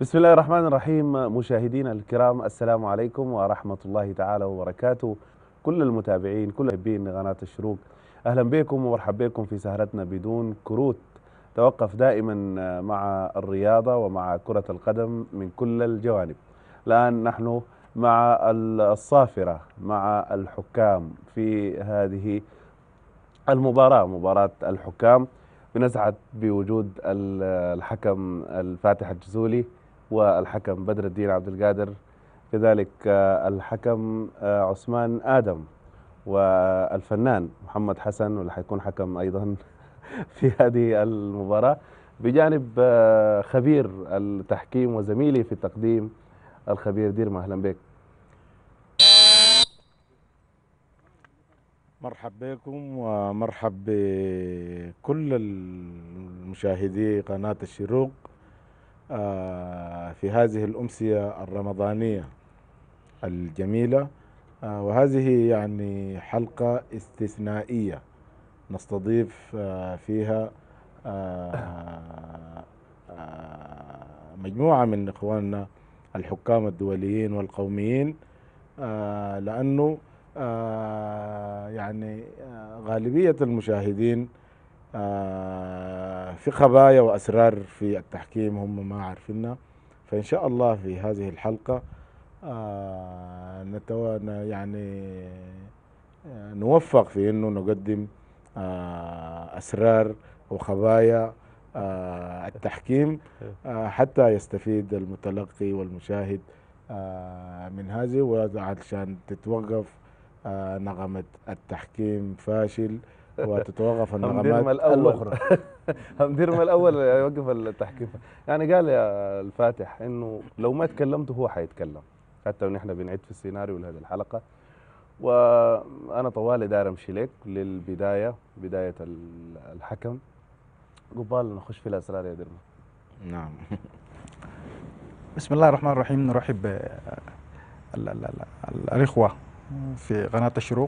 بسم الله الرحمن الرحيم. مشاهدينا الكرام، السلام عليكم ورحمة الله تعالى وبركاته. كل المتابعين، كل محبين قناة الشروق، أهلا بكم ومرحبا بكم في سهرتنا بدون كروت. توقف دائما مع الرياضة ومع كرة القدم من كل الجوانب. الآن نحن مع الصافرة، مع الحكام في هذه المباراة، مباراة الحكام. بنسعد بوجود الحكم الفاتح الجزولي والحكم بدر الدين عبد القادر، كذلك الحكم عثمان آدم، والفنان محمد حسن، واللي حيكون حكم أيضا في هذه المباراة، بجانب خبير التحكيم وزميلي في التقديم الخبير ديرما. أهلا بك. مرحب بكم ومرحب بكل المشاهدي قناة الشروق في هذه الأمسية الرمضانية الجميلة. وهذه يعني حلقة استثنائية نستضيف فيها مجموعة من إخواننا الحكام الدوليين والقوميين، لأنه يعني غالبية المشاهدين في خبايا وأسرار في التحكيم هم ما عارفينها. فإن شاء الله في هذه الحلقة يعني نوفق في أنه نقدم أسرار وخبايا التحكيم حتى يستفيد المتلقي والمشاهد من هذه، وعشان تتوقف نغمة التحكيم فاشل وتتوقف النغمات الأخرى. همدير الأول يوقف التحكيم. يعني قال يا الفاتح إنه لو ما تكلمت هو حيتكلم، حتى ونحن بنعد في السيناريو لهذه الحلقة. وأنا طوالي داير أمشي لك للبداية، بداية الحكم قبال نخش في الأسرار يا ديرما. نعم. بسم الله الرحمن الرحيم. نرحب الإخوة في قناة الشروق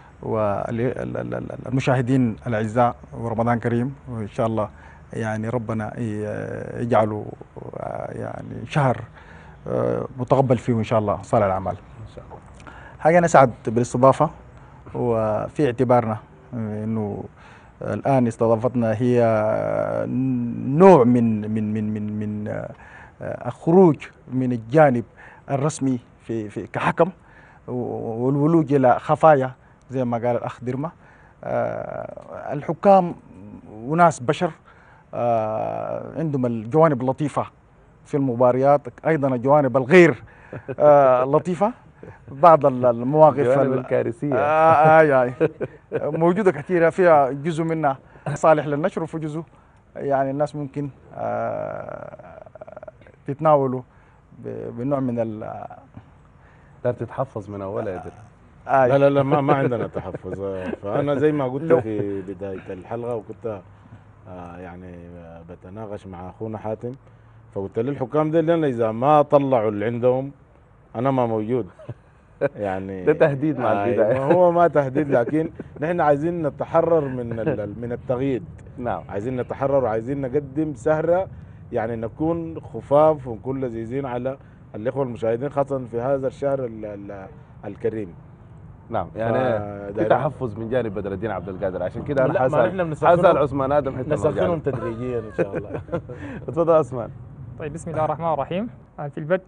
والمشاهدين الأعزاء، ورمضان كريم، وإن شاء الله يعني ربنا يجعله يعني شهر متقبل فيه إن شاء الله صالح الأعمال إن شاء الله. حاجة نسعد بالاستضافة، وفي اعتبارنا إنه الآن استضافتنا هي نوع من الخروج من الجانب الرسمي في كحكم، والولوج إلى خفايا زي ما قال الأخ ديرما. الحكام وناس بشر، عندهم الجوانب اللطيفة في المباريات، أيضا الجوانب الغير لطيفة، بعض المواقف الجوانب الكارثية موجودة كثيرة، فيها جزء منها صالح للنشر، وفي جزء يعني الناس ممكن تتناولوا بنوع من لا تتحفظ من أولها يا ديرما. لا ما عندنا تحفظ. فأنا زي ما قلت في بداية الحلقة، وكنت يعني بتناقش مع أخونا حاتم، فقلت للحكام دي لأن إذا ما طلعوا اللي عندهم أنا ما موجود. يعني ده تهديد مع البداية. ما هو ما تهديد، لكن نحن عايزين نتحرر من التغييد. نعم، عايزين نتحرر وعايزين نقدم سهرة، يعني نكون خفاف ونكون لذيذين على الإخوة المشاهدين، خاصة في هذا الشهر الكريم. نعم. يعني في تحفظ من جانب بدر الدين عبد القادر، عشان كده انا حاسال عثمان ادم حتى نسخنهم تدريجيا ان شاء الله. اتفضل عثمان. طيب، بسم الله الرحمن الرحيم. في البدء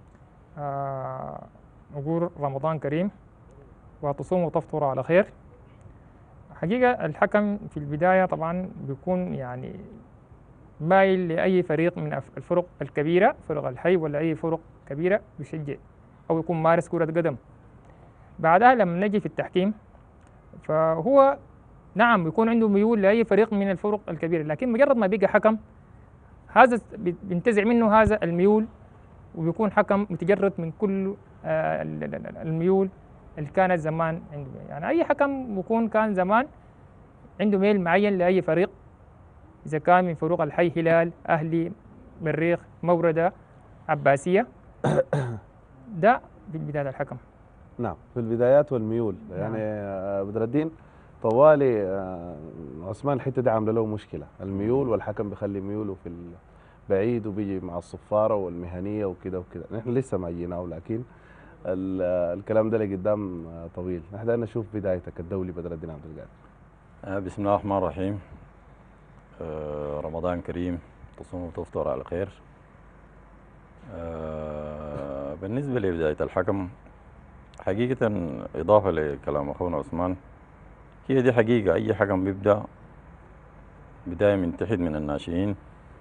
نقول رمضان كريم وتصوموا وتفطروا على خير. حقيقة الحكم في البداية طبعا بيكون يعني مايل لأي فريق من الفرق الكبيرة، فرق الحي ولا أي فرق كبيرة بيشجع أو يكون مارس كرة قدم. بعدها لما نجي في التحكيم، فهو نعم بيكون عنده ميول لأي فريق من الفرق الكبيرة، لكن مجرد ما بيجي حكم هذا بينتزع منه هذا الميول، وبيكون حكم متجرد من كل الميول اللي كانت زمان عنده. يعني أي حكم بيكون كان زمان عنده ميل معين لأي فريق، إذا كان من فروق الحي، هلال، أهلي، مريخ، موردة، عباسية. ده في بداية الحكم. نعم، في البدايات والميول. يعني بدر الدين طوالي عثمان الحته دي عامله له مشكله، الميول، والحكم بيخلي ميوله بعيد وبيجي مع الصفاره والمهنيه وكده وكده. نحن لسه ما جيناه، لكن الكلام ده لقدام طويل. نحن بدنا نشوف بدايتك الدولي بدر الدين عبد القادر. بسم الله الرحمن الرحيم. رمضان كريم، تصوم وتفطر على خير. بالنسبة لبداية الحكم، حقيقة إضافة لكلام أخونا عثمان، هي دي حقيقة. أي حكم بيبدأ بداية من تحت من الناشئين،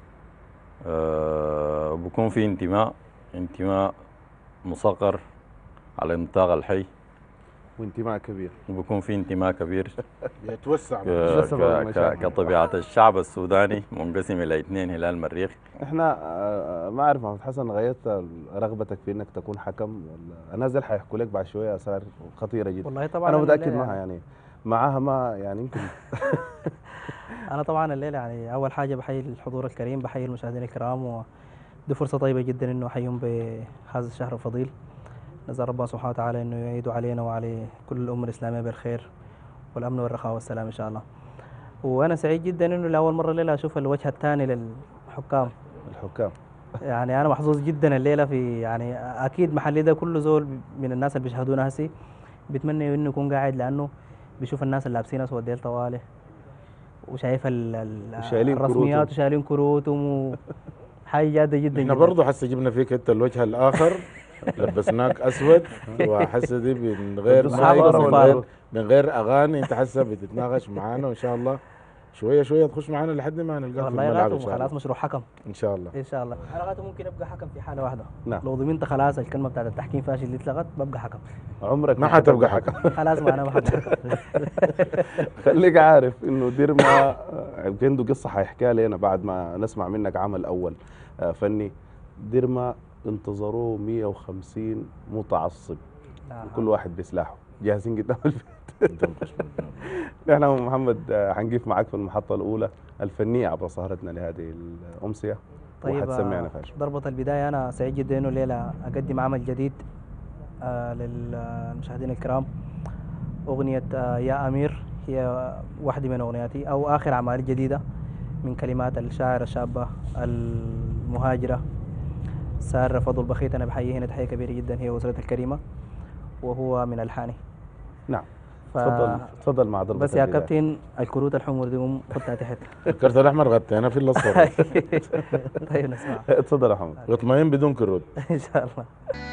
بكون في انتماء مصغر على نطاق الحي، وانتماء كبير، وبكون في انتماء كبير يتوسع كطبيعة الشعب السوداني منقسم إلى اثنين، هلال مريخ. احنا ما اعرف محمد حسن، غيرت رغبتك في انك تكون حكم ولا الناس دي حيحكوا لك بعد شويه اسرار خطيره جدا؟ والله طبعا انا متاكد معها يعني معاها ما يعني يمكن انا طبعا الليله يعني اول حاجه بحيي الحضور الكريم، بحيي المشاهدين الكرام، ودي فرصه طيبه جدا انه احييهم بهذا الشهر الفضيل. نسال ربنا سبحانه وتعالى انه يعيد علينا وعلى كل الامه الاسلاميه بالخير والامن والرخاء والسلام ان شاء الله. وانا سعيد جدا انه لاول مره الليله اشوف الوجه الثاني للحكام. يعني انا محظوظ جدا الليله، في يعني اكيد محلي ده كل زول من الناس اللي بيشاهدونا هسي بيتمنى انه يكون قاعد، لانه بيشوف الناس اللي لابسين اسود ديل طوالي وشايف الرسميات وشايلين كروتهم حاجه جاده جدا. احنا برضه حسه جبنا فيك انت الوجه الاخر لبسناك اسود، وحسه دي من غير من غير اغاني، انت حسه بتتناقش معانا، وان شاء الله شويه شويه تخش معانا لحد ما نلقاك في الملعب ان شاء الله. خلاص مشروع حكم ان شاء الله. ان شاء الله. انا غايته ممكن ابقى حكم في حاله واحده. نعم. لو ضمنت خلاص الكلمه بتاعت التحكيم فاشل اللي اتلغت ببقى حكم. عمرك ما حتبقى حكم. خلاص ما انا ما حبقى حكم. خليك عارف انه ديرما عنده قصه حيحكيها لنا بعد ما نسمع منك عمل اول فني. ديرما انتظروه 150 متعصب، كل واحد بسلاحه جاهزين قدام البيت. نحن محمد حنقف معك في المحطة الأولى الفنية عبر سهرتنا لهذه الأمسية. طيب وحتسمعنا فاشل. ضربة البداية أنا سعيد جدا إنه الليلة أقدم عمل جديد للمشاهدين الكرام. أغنية يا أمير هي واحدة من أغنياتي أو آخر أعمالي الجديدة من كلمات الشاعرة الشابة المهاجرة سارة فضل بخيت. أنا بحييه هنا تحية كبيرة جدا، هي وأسرتها الكريمة، وهو من ألحاني. نعم. تفضل مع ضربة بس يا كابتن الكروت الحمر دي خدتها تحت. الكرت الأحمر غطينا في الأصفر. طيب نسمع. تفضل يا محمد. غطمين بدون كروت. إن شاء الله.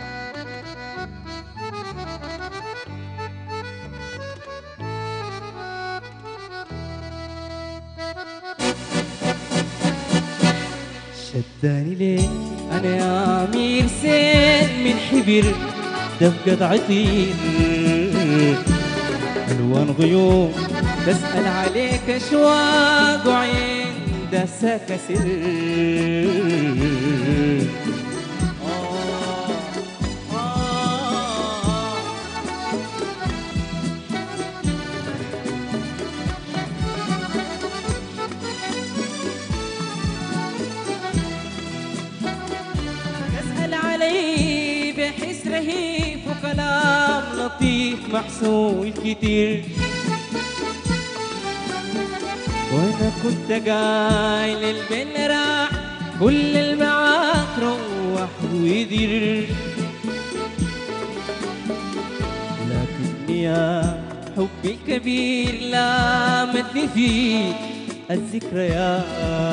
شداني ليه أنا يا أمير سين من حبر دفقة عطير ألوان غيوم تسأل عليك أشواق وعين دساك سر. تسأل علي بحس رهيب وكلام لطيف محسول كتير، وانا كنت قايل البن راح كل المعاك روح ويدير. لكني يا حبي الكبير لامتني فيك الذكريات.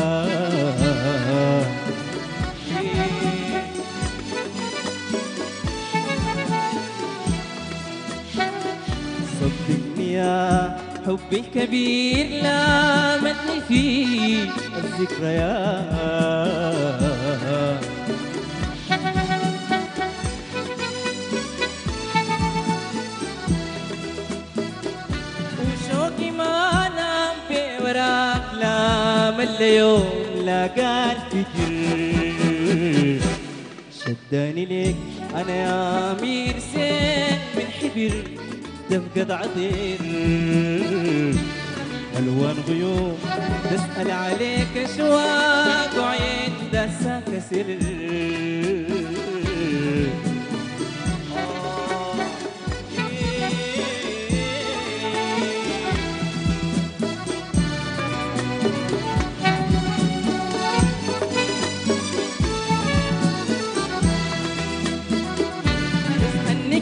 صدقني يا حبي الكبير لامتني فيه الذكريات. وشوقي ما نام بوراك لام اليوم لا قال فجر. شداني ليك انا يا امير زين من حبر دفقة عطير ألوان غيوم تسأل عليك أشواق وعين دساك سر.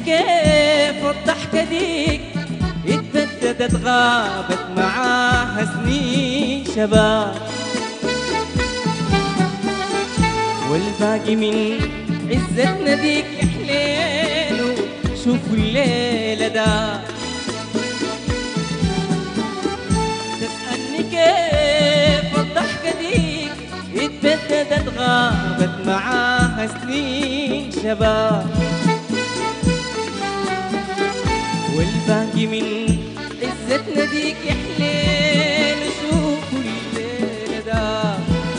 كيف الضحكة ديك اتبددت غابت معاها سنين شباب، والباقي من عزتنا ديك يا حليل شوفوا الليلة ده. تسألني كيف الضحكة ديك اتبددت غابت معاها سنين شباب، والباقي من عزتنا ديك يا حليل شوفوا الليلة ده.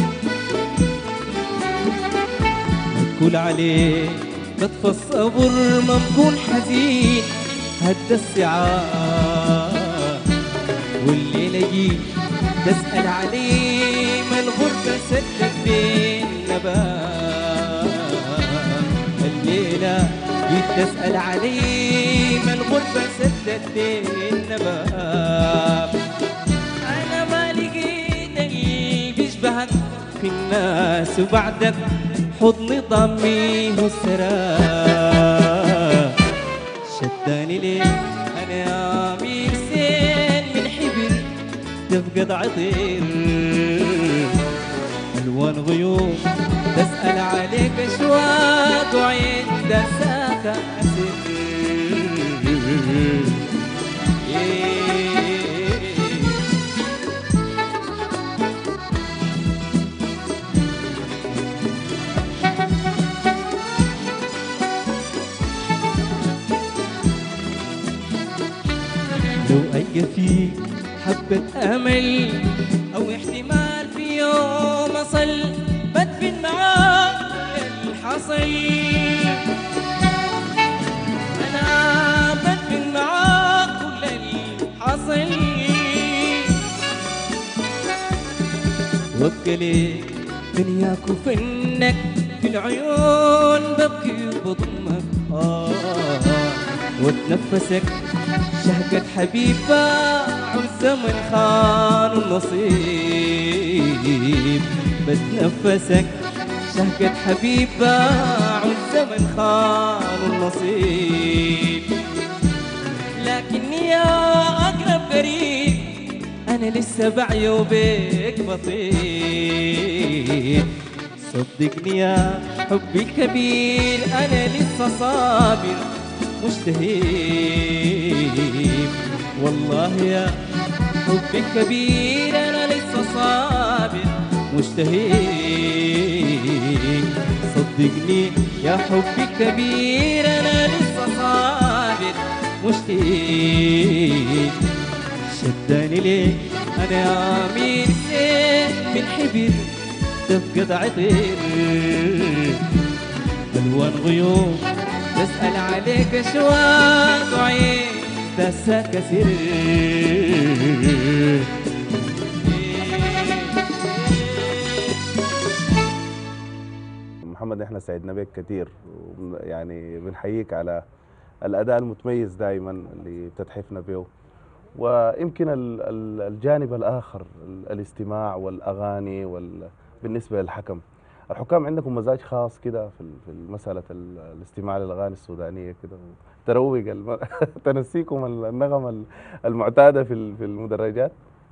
كل عليه بطفى الصبر ما بكون حزين هدى السعاد، والليلة جيت تسأل عليه ما الغربة سدت بين نبات، الليلة جيت تسأل عليه ما الغربة سدت بين نبات. أنا ما لقيت اللي بيشبهك في الناس وبعدك حضني ضميه السراب، شداني ليه أنا يا أمير سين من حبر تفقد عطير، ألوان غيوم تسأل عليك أشواق وعين دساك أسر. لو ألقى فيك حبة أمل أو احتمال في يوم أصل بدفن معاك اللي حصل، أنا بدفن معاك كل اللي حصل، وابقى ليك دنياك وفنك في العيون ببكي وبضمك واتنفسك شهقة حبيبة والزمن خان النصيب، بتنفسك شهقة حبيبة والزمن خان النصيب، لكني يا أقرب قريب أنا لسه بعيو بيك بطيء، صدقني يا حبي الكبير أنا لسه صابر مشتهيب، والله يا حبي الكبير أنا لسه صابر مشتهيب، صدقني يا حبي الكبير أنا لسه صابر مشتهيب، شداني ليه أنا يا أمير سين من حبر تفقد عطير، ألوان غيوم تسأل عليك أشواق وعين دساك سر. محمد احنا سعدنا بك كثير، يعني بنحييك على الاداء المتميز دائما اللي بتتحفنا به، ويمكن الجانب الاخر الاستماع والاغاني بالنسبه للحكم، الحكام عندكم مزاج خاص كده في مساله الاستماع للاغاني السودانيه كده، تروق تنسيكم النغم المعتاده في المدرجات.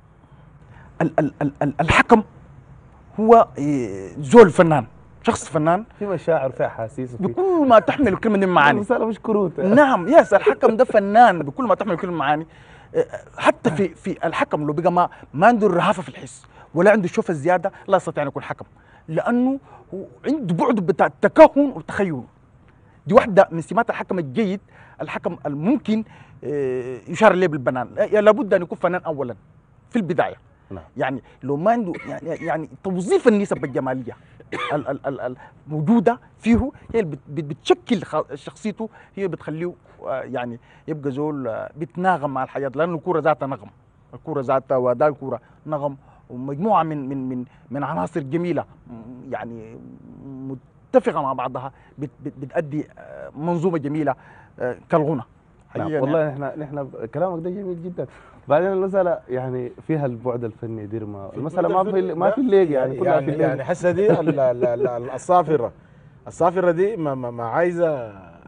الحكم هو زول فنان، شخص فنان في مشاعر، في احاسيس، بكل ما تحمل الكلمه دي معاني. المساله مش كروت. نعم يس، الحكم ده فنان بكل ما تحمل الكلمه معاني. حتى في الحكم لو بقى ما عنده الرهافه في الحس ولا عنده الشوفه الزياده لا يستطيع ان يكون حكم، لانه عنده بعد بتاع التكهن والتخيل. دي واحده من سمات الحكم الجيد، الحكم الممكن يشار اليه بالبنان، لابد ان يكون فنان اولا في البدايه. نعم. يعني لو ما عنده يعني توظيف النسب الجماليه الموجوده فيه هي اللي بتشكل شخصيته، هي بتخليه يعني يبقى زول بيتناغم مع الحياه، لانه الكوره ذاتها نغم، الكوره ذاتها واداء الكوره نغم، ومجموعه من عناصر جميله يعني متفقه مع بعضها بتؤدي منظومه جميله كالغنى. نعم. والله نحن كلامك ده جميل جدا. بعدين المساله يعني فيها البعد الفني ديرما، المساله ما في الليق يعني كلها في الليق. يعني حسه دي الصافره دي ما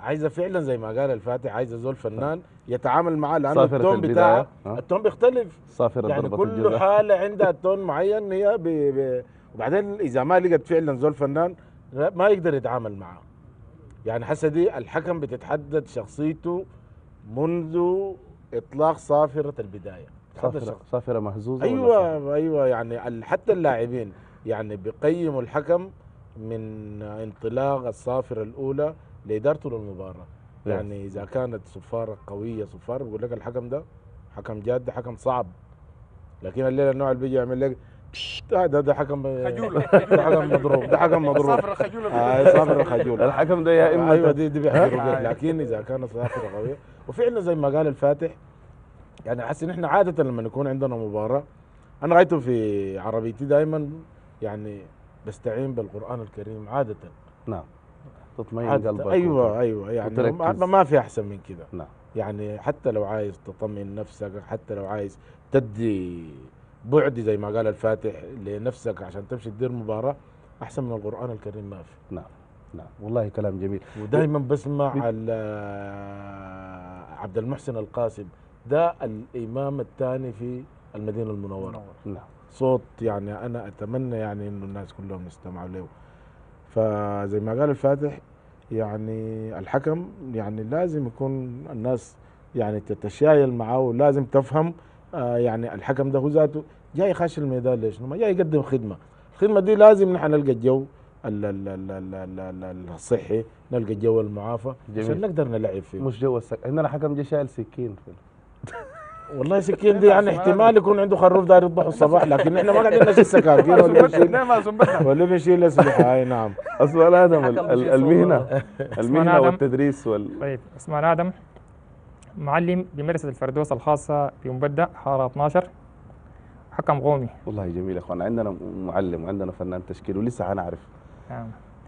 عايزه فعلا زي ما قال الفاتح، عايزه زول فنان يتعامل معاه، لانه صافرة التون البداية. بتاعه التون بيختلف. صافرة يعني ضربة كل الجزاء. حاله عندها تون معين هي وبعدين اذا ما لقت فعلا زول فنان ما يقدر يتعامل معاه. يعني حسه دي الحكم بتتحدد شخصيته منذ اطلاق صافره البدايه. صافرة مهزوزة. ولا صافرة؟ ايوه يعني حتى اللاعبين يعني بيقيموا الحكم من انطلاق الصافره الاولى لادارته للمباراه. يعني اذا كانت صفاره قويه، صفاره بيقول لك الحكم ده حكم جاد، حكم صعب. لكن الليله النوع اللي بيجي يعمل لك ده حكم خجول، ده حكم مضروب، ده حكم مضروب، صافره خجوله، صافره خجوله. الحكم ده يا اما ايوه دي بيحضروا بيها. لكن اذا كانت صافره قويه، وفعلا زي ما قال الفاتح، يعني حاسس ان احنا عاده لما يكون عندنا مباراه، انا غايته في عربيتي دائما يعني بستعين بالقران الكريم عاده. نعم. تطمئن عادة. قلبك. ايوه يعني ما في احسن من كده. نعم. يعني حتى لو عايز تطمئن نفسك، حتى لو عايز تدي بعد زي ما قال الفاتح لنفسك عشان تمشي تدير مباراه، احسن من القران الكريم ما في. نعم والله كلام جميل. ودائما بسمع عبد المحسن القاسم، ده الامام الثاني في المدينه المنوره. نعم. صوت يعني انا اتمنى يعني انه الناس كلهم يستمعوا له. فزي ما قال الفاتح، يعني الحكم يعني لازم يكون الناس يعني تتشايل معه، ولازم تفهم يعني الحكم ده هو ذاته جاي خش الميدان ليش؟ ما جاي يقدم خدمه. الخدمه دي لازم نحن نلقى الجو الصحي، نلقى الجو المعافى عشان نقدر نلعب فيه. مش جو عندنا حكم جاي شايل سكين. والله سكين دي يعني احتمال يكون عنده خروف داير يذبحه الصباح، لكن احنا ما قاعدين نشيل سكاكين ولا بنشيل اسلحه. اي نعم. اسمع ادم، المهنه والتدريس طيب اسمع ادم، معلم بمدرسه الفردوس الخاصه في مبدأ حاره 12، حكم قومي. والله جميل يا اخوان، عندنا معلم وعندنا فنان تشكيل ولسه حنعرف. نعم.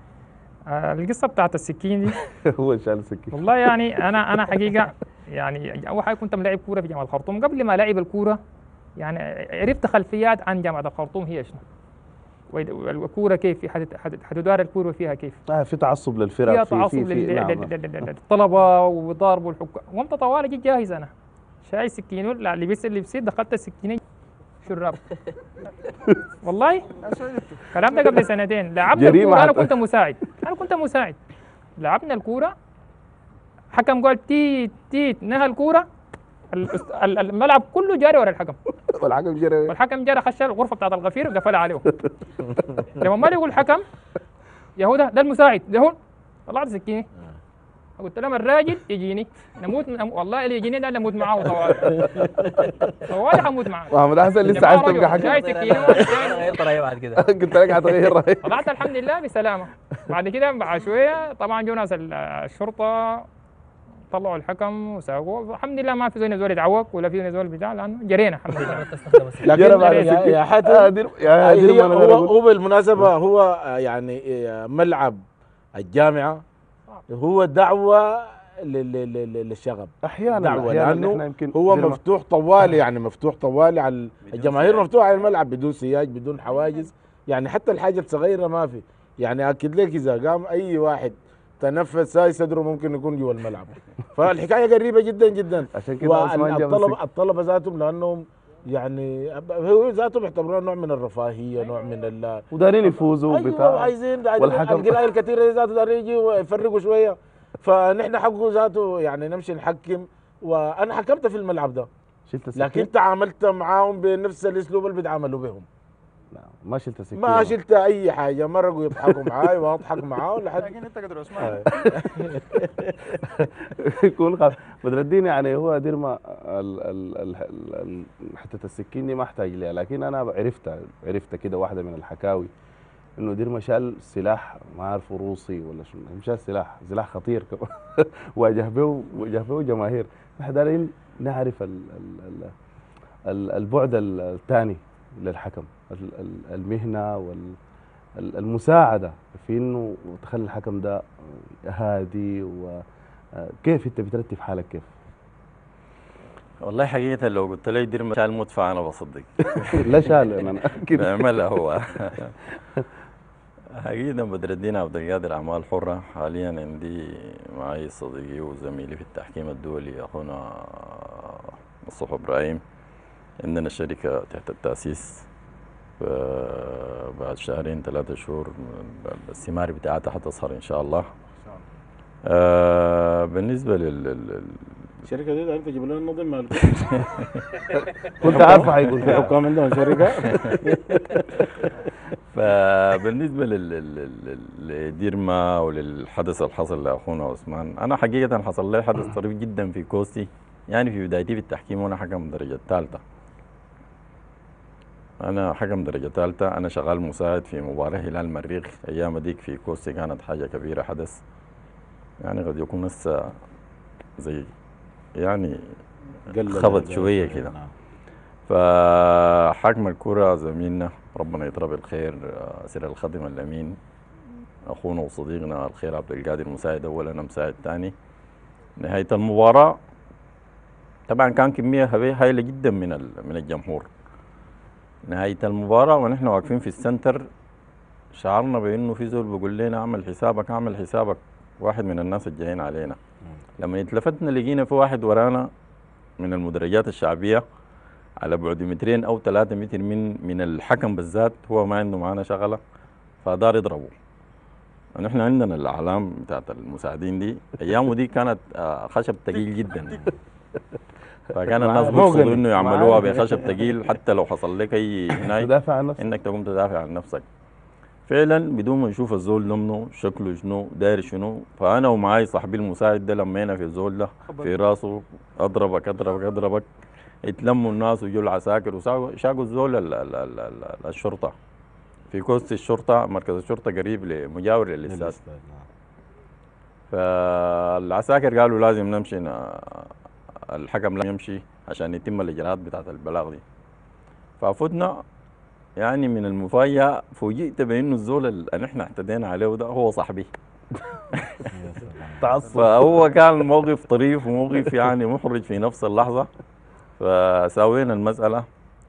القصه بتاعت السكين دي هو شال سكين. والله يعني انا حقيقه يعني اول حاجه كنت ملاعب كوره في جامعه الخرطوم. قبل ما لعب الكوره يعني عرفت خلفيات عن جامعه الخرطوم هي شنو، والكوره كيف حتدار الكوره فيها كيف. في تعصب للفرق، فيها تعصب للطلبه وضرب والحكام. وانت طوالي جيت جاهز، انا شايل سكينه اللي بيصير دخلت السكينه شراب. والله الكلام ده قبل سنتين. لعبنا الكوره، انا كنت مساعد. لعبنا الكوره، حكم قال تيت نهى الكوره، الملعب كله جاري ورا الحكم. والحكم جرى خش الغرفه بتاعت الغفير وقفلها عليه. لما ما يقول الحكم يا هو ده المساعد ده هو، طلعت سكينه. قلت لهم الراجل يجيني نموت والله اللي يجيني ده نموت معاه طوالي حموت معاه. محمد حسن لسه عايز تبقى حكم. غير رايه بعد كده. قلت لك حتغير رايك. طلعت الحمد لله بسلامه. بعد كده بعد شويه طبعا جو ناس الشرطه طلعوا الحكم وساقوه. الحمد لله ما في زول يتعوق ولا في زول بتاع، لانه جرينا الحمد لله. لكن يا حاتم هو بالمناسبه هو يعني ملعب الجامعه هو دعوه للشغب احيانا لانه هو مفتوح طوالي، يعني مفتوح طوالي على الجماهير، مفتوح على الملعب بدون سياج بدون حواجز. يعني حتى الحاجه الصغيره ما في. يعني اكد لك اذا قام اي واحد تنفس هاي صدره ممكن يكون جوا الملعب. فالحكايه قريبه جدا جدا. عشان كده الطلبه ذاتهم لانهم يعني هو ذاتهم يعتبروها نوع من الرفاهيه، نوع من ودارين يفوزوا ايوه عايزين القرايه الكثيره ذاته دارين يجوا ويفرقوا شويه. فنحن حقه ذاته يعني نمشي نحكم. وانا حكمت في الملعب ده، لكن تعاملت معاهم بنفس الاسلوب اللي بيتعاملوا بهم. ما شلت سكين، ما شلت اي حاجه. مرقوا يضحكوا معاي واضحك معاهم لكن انت قدر عثمان يكون بدردين. يعني هو ديرما حته السكين دي ما احتاج لها، لكن انا عرفت كده واحده من الحكاوي انه ديرما شال سلاح ما عارف روسي ولا شنو، شال سلاح خطير واجه به جماهير. نحن دايرين نعرف البعد الثاني للحكم، المهنه والمساعده في انه تخلي الحكم ده هادي. وكيف انت بترتب حالك كيف؟ والله حقيقة لو قلت لي دير شال مدفع انا بصدق. لا شال انا اكيد بيعملها هو. حقيقة بدر الدين عبد القادر أعمال حرة. حاليا عندي معي صديقي وزميلي في التحكيم الدولي أخونا مصطفى إبراهيم. عندنا شركة تحت التأسيس، بعد شهرين 3 شهور الثمار بتاعتها حتظهر إن شاء الله. بالنسبة الشركه دي انت تجيب لنا النظم مالك. كنت عارفه حيقول في حكام عندهم شركه. فبالنسبة لديرما وللحدث اللي حصل لأخونا عثمان، أنا حقيقة حصل لي حدث طريف جدا في كوستي. يعني في بدايتي في التحكيم وأنا حكم درجة ثالثة. أنا حكم درجة ثالثة، أنا شغال مساعد في مباراة هلال المريخ. أيام ديك في كوستي كانت حاجة كبيرة، حدث يعني قد يكون هسه زي يعني خبط شوية كده. فحكم الكرة زميلنا ربنا يطرى بالخير سر الخادم الأمين أخونا وصديقنا الخير عبد القادر، مساعد أول أنا مساعد ثاني. نهاية المباراة طبعا كان كمية هائلة جدا من الجمهور. نهاية المباراة ونحن واقفين في السنتر شعرنا بأنه في زول بيقول لنا اعمل حسابك اعمل حسابك، واحد من الناس الجايين علينا. لما اتلفتنا لقينا في واحد ورانا من المدرجات الشعبية على بعد 2 أو 3 متر من الحكم بالذات، هو ما عنده معانا شغلة فدار يضربه. ونحن عندنا الأعلام بتاعت المساعدين دي أيامه دي كانت خشب ثقيل جدا، فكان الناس بيقصدوا انه يعملوها بخشب ثقيل حتى لو حصل لك اي هناك تدافع عن نفسك، انك تقوم تدافع عن نفسك فعلا بدون ما نشوف الزول منه شكله شنو داير شنو. فانا ومعاي صاحبي المساعد ده لمينا في الزول ده في راسه اضربك اضربك اضربك. اتلموا الناس وجوا العساكر وشاقوا الزول الشرطه في كوست الشرطه، مركز الشرطه قريب مجاور للاستاد. فالعساكر قالوا لازم نمشي، الحكم لا يمشي عشان يتم الاجراءات بتاعت البلاغ دي. ففتنا يعني من المفاجاه فوجئت بانه الزول اللي نحن اعتدينا عليه ده هو صاحبي. فهو كان موقف طريف وموقف يعني محرج في نفس اللحظه. فساوينا المساله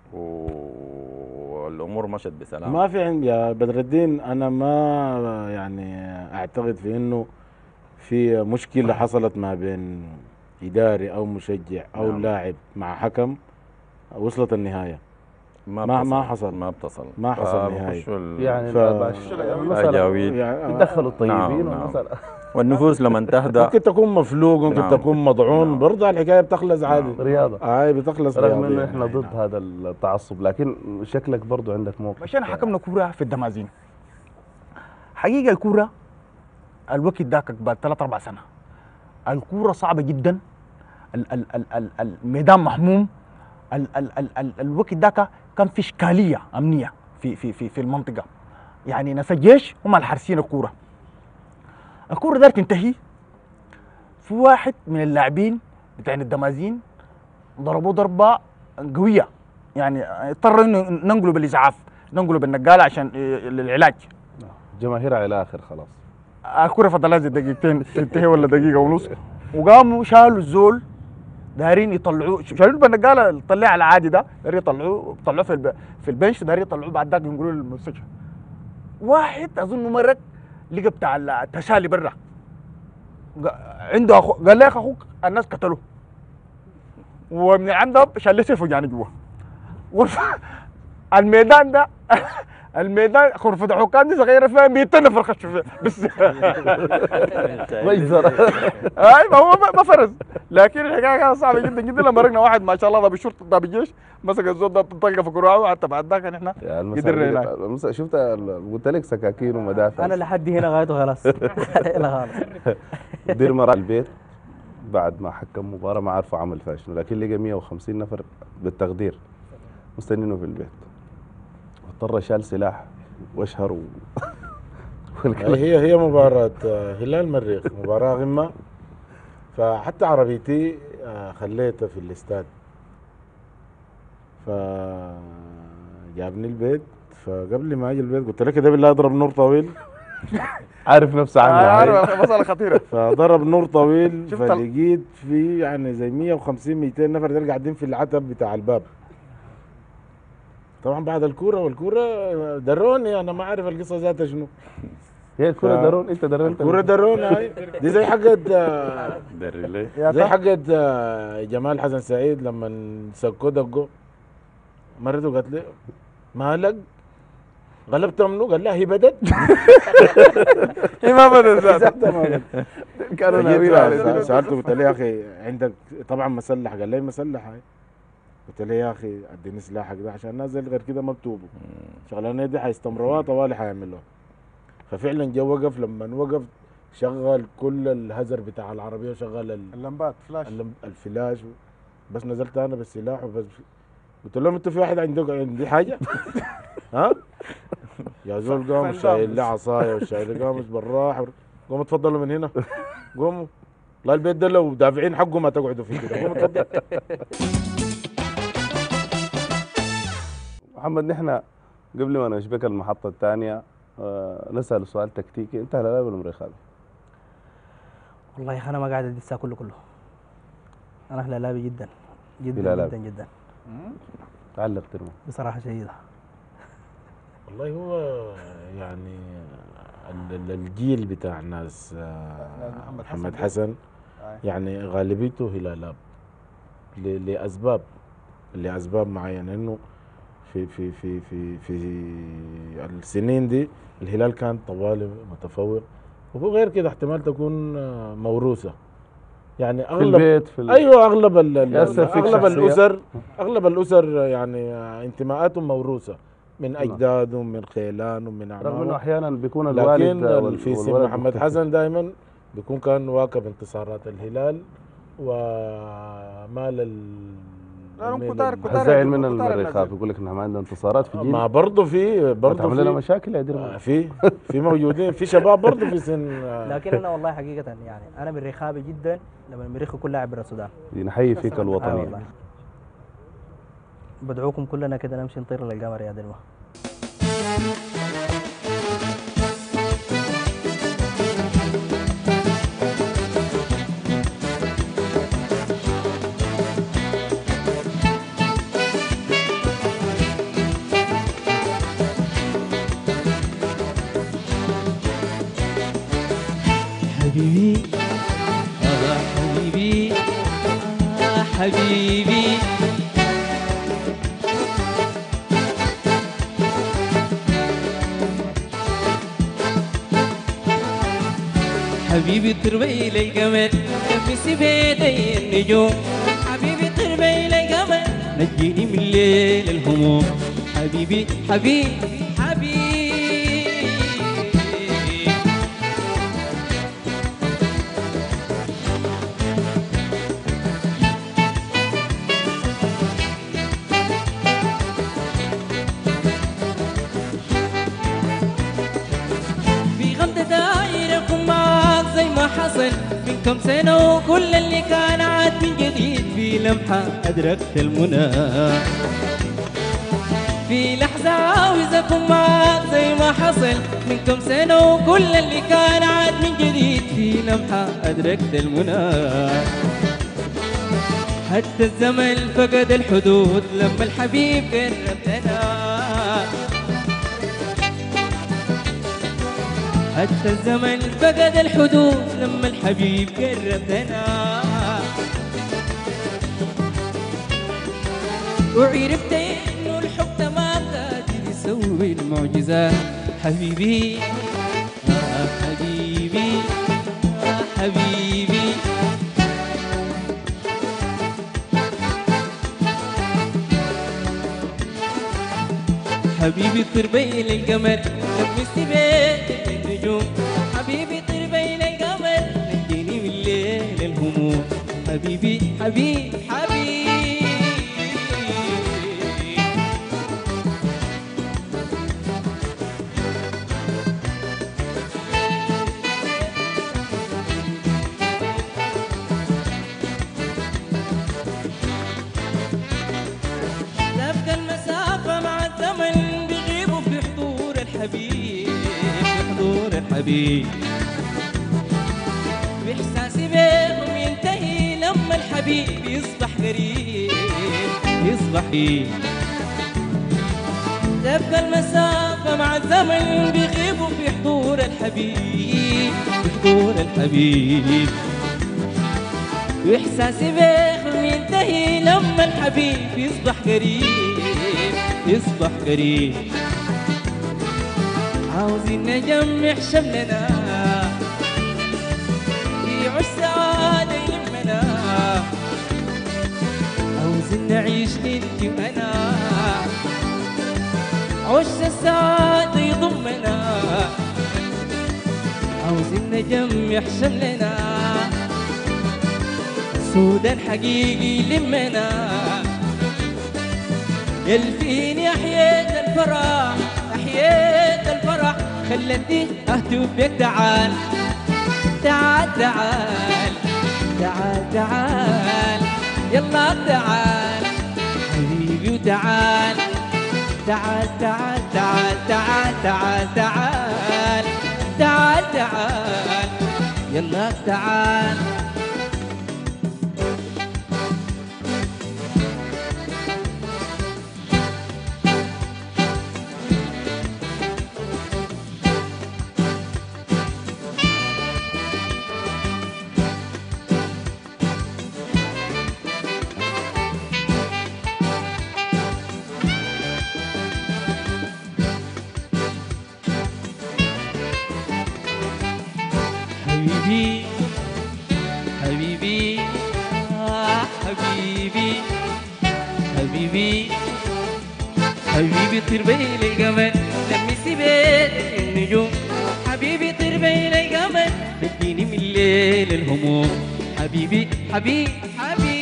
والامور مشت بسلام. ما في عندي يا بدر الدين، انا ما يعني اعتقد في انه في مشكله حصلت ما بين اداري او مشجع او لاعب مع حكم وصلت النهايه. ما حصل ما حصل نهايه يعني اجاويد يدخلوا الطيبين والمسألة والنفوس لما تهدى ممكن تكون مفلوق ممكن تكون مضعون برضه الحكايه بتخلص عادي. رياضه بتخلص رغم انه احنا ضد هذا التعصب، لكن شكلك برضه عندك موقف. مشينا حكمنا كوره في الدمازين. حقيقه الكوره الوقت ذاك بعد 3-4 سنه الكوره صعبه جدا، الميدان محموم، الوقت ذاك كان في اشكاليه امنيه في المنطقه. يعني ناس الجيش هم الحارسين الكوره دار تنتهي، في واحد من اللاعبين بتاع الدمازين ضربوه ضربه قويه، يعني اضطر انه ننقله بالاسعاف، ننقله بالنقاله عشان للعلاج. جماهير على الاخر خلاص. الكوره فضلت دقيقتين تنتهي ولا دقيقه ونص، وقاموا شالوا الزول دايرين يطلعوه، شالوه بالنقاله طلع على العادي ده، دايرين يطلعوه في البنش، دايرين يطلعوه بعد ذاك ينقلوه للمستشفى. واحد اظن مرق لقى بتاع التسالي برا، عنده قال لي اخوك الناس قتلوه، ومن عنده شال لي سيفه يعني جوا. الميدان ده الميدان غرفة حكام دي صغيرة فيها 200 نفر خشوا فيها بس مجزرة. اي ما هو ما فرز، لكن الحكاية كانت صعبة جدا جدا. لما مرقنا واحد ما شاء الله ضابط شرطة ضابط الجيش مسك الزول ده طلقه في كراعه، حتى بعد ذاك احنا قدرنا هناك. شفت قلت لك سكاكين ومدافع. انا لحد هنا غايته خلاص. لا خلاص. دير مرة البيت بعد ما حكم مباراة ما عارفه عمل فيها شنو، لكن لقى 150 نفر بالتقدير مستنينه في البيت، اضطر شال سلاح واشهر هي مباراة هلال المريخ مباراة غمة. فحتى عربيتي خليتها في الاستاد، فجابني البيت. فقبل ما اجي البيت قلت لك ده بالله اضرب نور طويل. عارف نفسه عنه، عارف مسألة خطيرة. فضرب نور طويل فلقيت في يعني زي 150 200 نفر دول قاعدين في العتب بتاع الباب. طبعا بعد الكوره والكوره دروني، انا ما اعرف القصه ذاتها شنو. هي الكرة درون، انت درنت الكوره دروني هاي دي زي حقت دري ليه؟ زي حقت جمال حسن سعيد لما سكو دقو مرته قالت لي مالك؟ غلبت منو؟ قال لا هي بدت. هي ما بدت ذاتها. كانوا ناويين على سالته قلت له يا اخي عندك طبعا مسلح؟ قال لي مسلح هاي. قلت له يا اخي اديني سلاحك ده عشان الناس غير كده ما بتوبوا، شغلانه دي حيستمروها طوالي حيعملوها. ففعلا جو وقف، لما وقف شغل كل الهزر بتاع العربيه وشغل اللمبات فلاش. الفلاش، بس نزلت انا بالسلاح وبس. قلت لهم انتوا في واحد عندي حاجه؟ ها؟ يا زول قام شايل لي عصايه وشايل لي قاموس بالراحه، قوموا تفضلوا من هنا، قوموا والله البيت ده لو دافعين حقه ما تقعدوا فيه كده، قوموا تفضل. محمد، نحن قبل ما نشبك المحطة الثانية نسأل سؤال تكتيكي، انت هلالي ولا مريخاوي؟ والله يا اخي انا ما قاعد ادي الساعه كله. انا هلالي جدا جدا هلالي. جدا جدا تعلق ترمى بصراحه شديده. والله هو يعني الجيل بتاع ناس محمد حسن يعني غالبيته هلالاب لاسباب معينه، انه في السنين دي الهلال كان طوالي متفوق، وغير كده احتمال تكون موروثه يعني في اغلب البيت ايوه اغلب يأثر فيك اغلب الاسر يعني انتماءاتهم موروثه من اجدادهم، من خيلانهم، من رغم انه اعمامهم. احيانا بيكون الوالد لكن في سن والولد محمد مختلف. حسن دائما بيكون كان واكب انتصارات الهلال ومال الزعل من المريخاوي بيقول لك انها ما عندها انتصارات في جيل، ما برضه في تعمل لنا مشاكل يا دير. في موجودين في شباب برضه في سن لكن انا والله حقيقه يعني انا من رخابي جدا لما المريخ يكون لاعب برا السودان. نحيي فيك الوطنيه. والله بدعوكم كلنا كده نمشي نطير للقمر يا دلوه. حبيبي حبيبي حبيبي حبيبي تربي لي قمر لبسي بيدي النجوم، حبيبي تربي لي قمر نجيني من ليل الهموم، حبيبي حبيبي حبيبي حصل من كم سنة وكل اللي كان عاد من جديد في لمحة أدركت المنى، في لحظة عاوز أكون معاك زي ما حصل من كم سنة وكل اللي كان عاد من جديد في لمحة أدركت المنى، حتى الزمن فقد الحدود لما الحبيب قربتنا، حتى الزمن فقد الحدود لما الحبيب قربنا، وعرفت انه الحب تمام قادر يسوي المعجزات، حبيبي حبيبي حبيبي حبيبي طير بين القمر لمستي بيت النجوم، حبيبي طير بين القمر نجيني من ليل الهموم، حبيبي حبيبي حبيبي تبقى المسافة مع الزمن بيغيبوا في حضور الحبيب، في حضور الحبيب، بإحساسي بيهم ينتهي لما الحبيب يصبح قريب، يصبح تبقى المسافة مع الزمن بيغيبوا في حضور الحبيب، في حضور الحبيب. وإحساسي بيهم ينتهي لما الحبيب يصبح قريب، يصبح قريب. عاوزين نجمع شملنا في عش سعادة يلمنا، عاوزين نعيش انت وانا عش السعادة يضمنا، عاوزين نجمع شملنا سودان حقيقي يلمنا. يلفيني أحييت الفرح، أحييت الفرح، خلتني أهتف بك. تعال تعال تعال تعال تعال يلا تعال حبيبي وتعال تعال تعال تعال تعال تعال تعال تعال تعال يلا تعال. حبيبي حبيبي حبيبي حبيبي حبيبي طير بين القمر لمسي بين النجوم. حبيبي طير بين القمر بديني من الليل الهموم. حبيبي حبيبي حبيبي.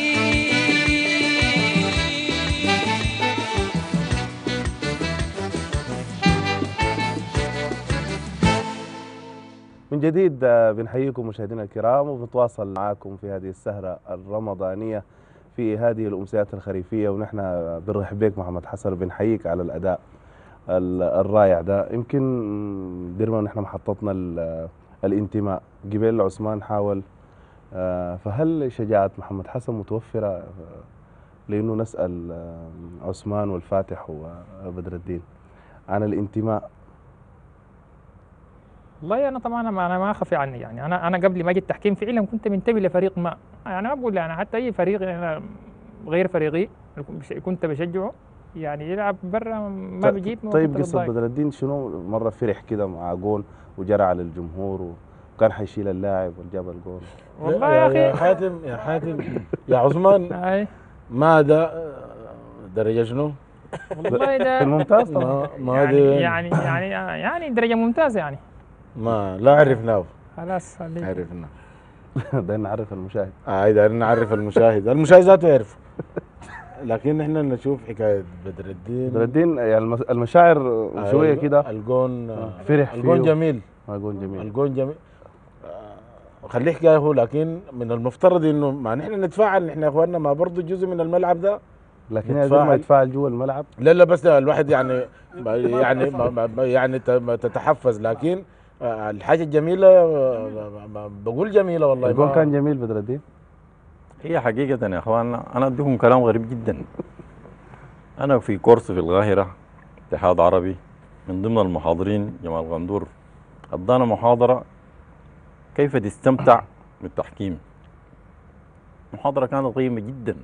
من جديد بنحييكم مشاهدينا الكرام وبنتواصل معكم في هذه السهرة الرمضانية في هذه الأمسيات الخريفية، ونحن بنرحب بك محمد حسن وبنحييك على الأداء الرائع ده. يمكن ديرما نحن محطتنا الانتماء قبيل عثمان حاول، فهل شجاعة محمد حسن متوفرة لأنه نسأل عثمان والفاتح وبدر الدين عن الانتماء؟ والله انا طبعا انا ما اخفي عني، يعني انا قبل ما اجي التحكيم فعلا كنت منتمي لفريق ما، يعني ما بقول يعني حتى اي فريق انا غير فريقي كنت بشجعه، يعني يلعب برا ما بيجيب. طيب قصة بدر الدين شنو؟ مرة فرح كده مع جون وجرى على الجمهور وكان حيشيل اللاعب وجاب الجون. والله يا اخي يا حاتم يا حاتم يا عثمان ما ده درجة شنو؟ والله ده في الممتاز طبعا. يعني درجة ممتازة يعني. ما لا عرفناه خلاص عرفنا. ده نعرف المشاهد. ده نعرف المشاهد، المشاهد ذاته يعرف. لكن احنا نشوف حكايه بدر الدين. بدر الدين يعني المشاعر شويه كده. الجون فرح فيه. الجون جميل. الجون جميل. الجون جميل. خليه حكايه هو، لكن من المفترض انه مع نحن نتفاعل، نحن يا اخواننا ما برضه جزء من الملعب ده، لكن يا ما يتفاعل جوا الملعب. لا بس الواحد يعني يعني تتحفز، لكن الحاجه الجميله بقول جميله والله. الجون كان جميل بدر الدين. هي حقيقة يا اخواننا انا اديكم كلام غريب جدا. انا في كورس في القاهرة اتحاد عربي، من ضمن المحاضرين جمال غندور ادانا محاضرة كيف تستمتع بالتحكيم. محاضرة كانت قيمة جدا.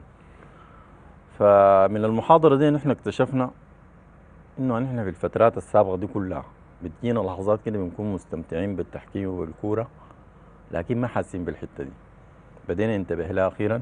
فمن المحاضرة دي نحن اكتشفنا انه نحن في الفترات السابقة دي كلها بتجينا لحظات كده بنكون مستمتعين بالتحكيم وبالكورة، لكن ما حاسين بالحتة دي. بدينا ننتبه لها أخيرا.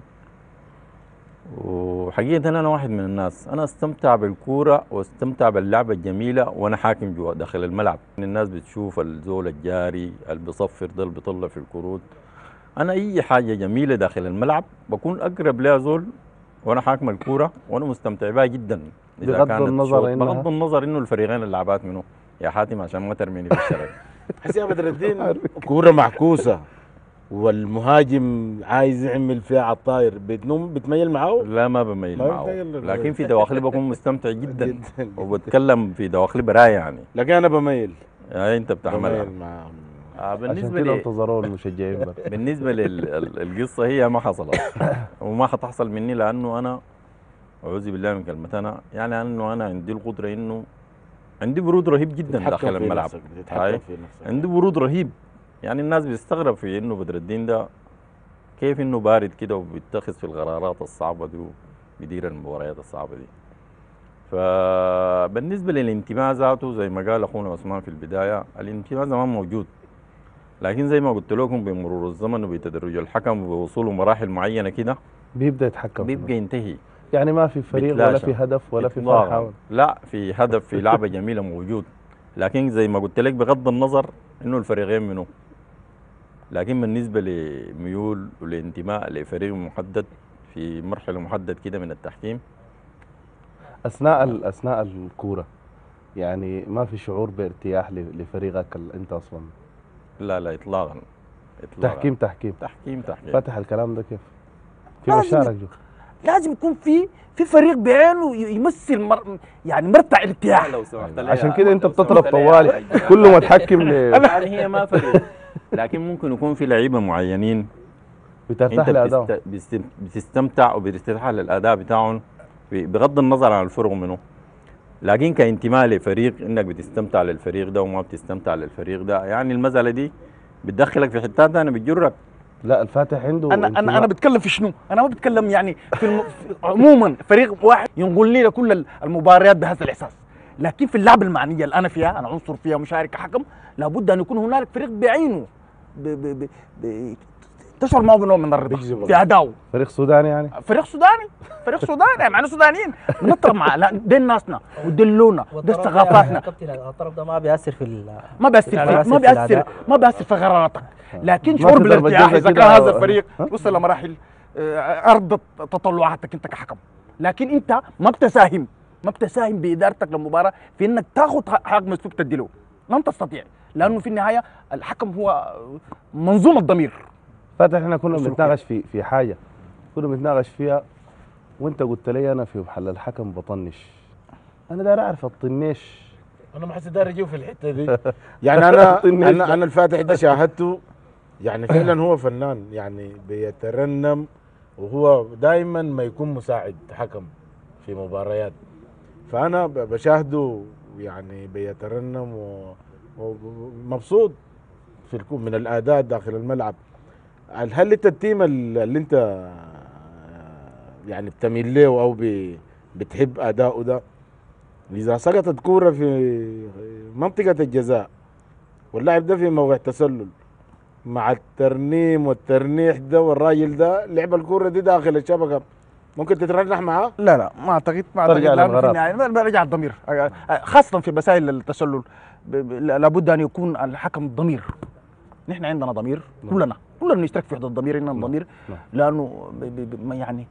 وحقيقة أنا واحد من الناس أنا استمتع بالكورة واستمتع باللعبة الجميلة وأنا حاكم جوا داخل الملعب. الناس بتشوف الزول الجاري اللي بيصفر ده اللي بيطلع في الكروت. أنا أي حاجة جميلة داخل الملعب بكون أقرب لها زول وأنا حاكم الكورة وأنا مستمتع بها جدا. بغض النظر إنه الفريقين اللعبات منه يا حاتم عشان ما ترميني في الشارع. حسي يا بدر الدين كورة معكوسة والمهاجم عايز يعمل فيها على الطاير، بتميل معاه؟ لا ما بميل معاه، لكن في دواخلي بكون مستمتع جدا وبتكلم في دواخلي براية يعني. لكن انا بميل. انت بتحملها. بالنسبة لي انتظروا المشجعين. بالنسبة للقصة هي ما حصلت وما حتحصل مني، لانه انا اعوذ بالله من كلمتنا يعني انه انا عندي القدرة انه عندي برود رهيب جدا تتحكم داخل في الملعب. نفسك، تتحكم هاي. في نفسك. عندي برود رهيب، يعني الناس بيستغرب في انه بدر الدين ده كيف انه بارد كده وبيتخذ في القرارات الصعبه دي وبيدير المباريات الصعبه دي. فبالنسبه للانتماء ذاته زي ما قال اخونا عثمان في البدايه، الانتماء زمان موجود، لكن زي ما قلت لكم بمرور الزمن وبتدرج الحكم وبوصوله مراحل معينه كده بيبدا يتحكم في بيبقى ينتهي. يعني ما في فريق ولا بيتلاشى. في هدف ولا في إطلاقاً. فرحه. لا، في هدف، في لعبه جميله موجود، لكن زي ما قلت لك بغض النظر انه الفريقين منه، لكن بالنسبه لميول والانتماء لفريق محدد في مرحله محدد كده من التحكيم، اثناء الكوره يعني ما في شعور بارتياح لفريقك انت اصلا. لا لا اطلاقا. اطلاقا. تحكيم تحكيم. فاتح الكلام ده كيف؟ في لازم مشارك جو. لازم يكون في فريق بعينه يمثل يعني مرتع ارتياح. لو سمحت لي عشان يا كده أحمد، انت لو بتطلب سمحت لي طوالي يا أحمد. كل ما تحكم يعني هي ما فريق، لكن ممكن يكون في لعيبه معينين بترتاح انت لادائهم. بتستمتع وبترتاح للاداء بتاعهم بغض النظر عن الفرق منه، لكن كانتماء لفريق انك بتستمتع للفريق ده وما بتستمتع للفريق ده، يعني المساله دي بتدخلك في حتات ثانيه بتجرك. لا الفاتح عنده انا بتكلم في شنو؟ انا ما بتكلم يعني عموما فريق واحد ينقل لي كل المباريات بهذا الاحساس، لكن في اللعبه المعنيه اللي انا فيها، انا عنصر فيها مشارك كحكم، لابد ان يكون هنالك فريق بعينه تشعر معه بنوع من الرضا في اداؤه. فريق سوداني يعني؟ فريق سوداني معنا سودانيين نطرب مع دي ناسنا ودلونا دي ثقافاتنا. الطرف ده ما بيأثر في ما بيأثر في قراراتك، لكن ما شعور في ضربة بالارتياح جزاء اذا كده كان هذا الفريق وصل لمراحل ارضت تطلعاتك انت كحكم، لكن انت ما بتساهم بادارتك للمباراه في انك تاخذ حق مسلوب تديله، لن تستطيع، لانه في النهايه الحكم هو منظومه ضمير. فاتح احنا كنا بنتناقش في حاجه كنا بنتناقش فيها، وانت قلت لي انا في محل الحكم بطنش. انا داير اعرف الطنيش. انا ما حسيت داري اجيب في الحته دي. يعني انا الفاتح ده شاهدته، يعني فعلا هو فنان، يعني بيترنم، وهو دائما ما يكون مساعد حكم في مباريات، فانا بشاهده يعني بيترنم ومبسوط من الاداء داخل الملعب. هل انت التيم اللي انت يعني بتميل له او بتحب اداؤه ده، اذا سقطت كوره في منطقه الجزاء واللاعب ده في موقع تسلل مع الترنيم والترنيح ده والراجل ده لعب الكوره دي داخل الشبكه، ممكن تترنح معاه؟ لا ما اعتقد لانه في النهايه برجع الضمير، خاصه في مسائل التسلل لابد ان يكون الحكم ضمير. نحن عندنا ضمير، كلنا نشترك في وحده الضمير، اننا ضمير، لانه يعني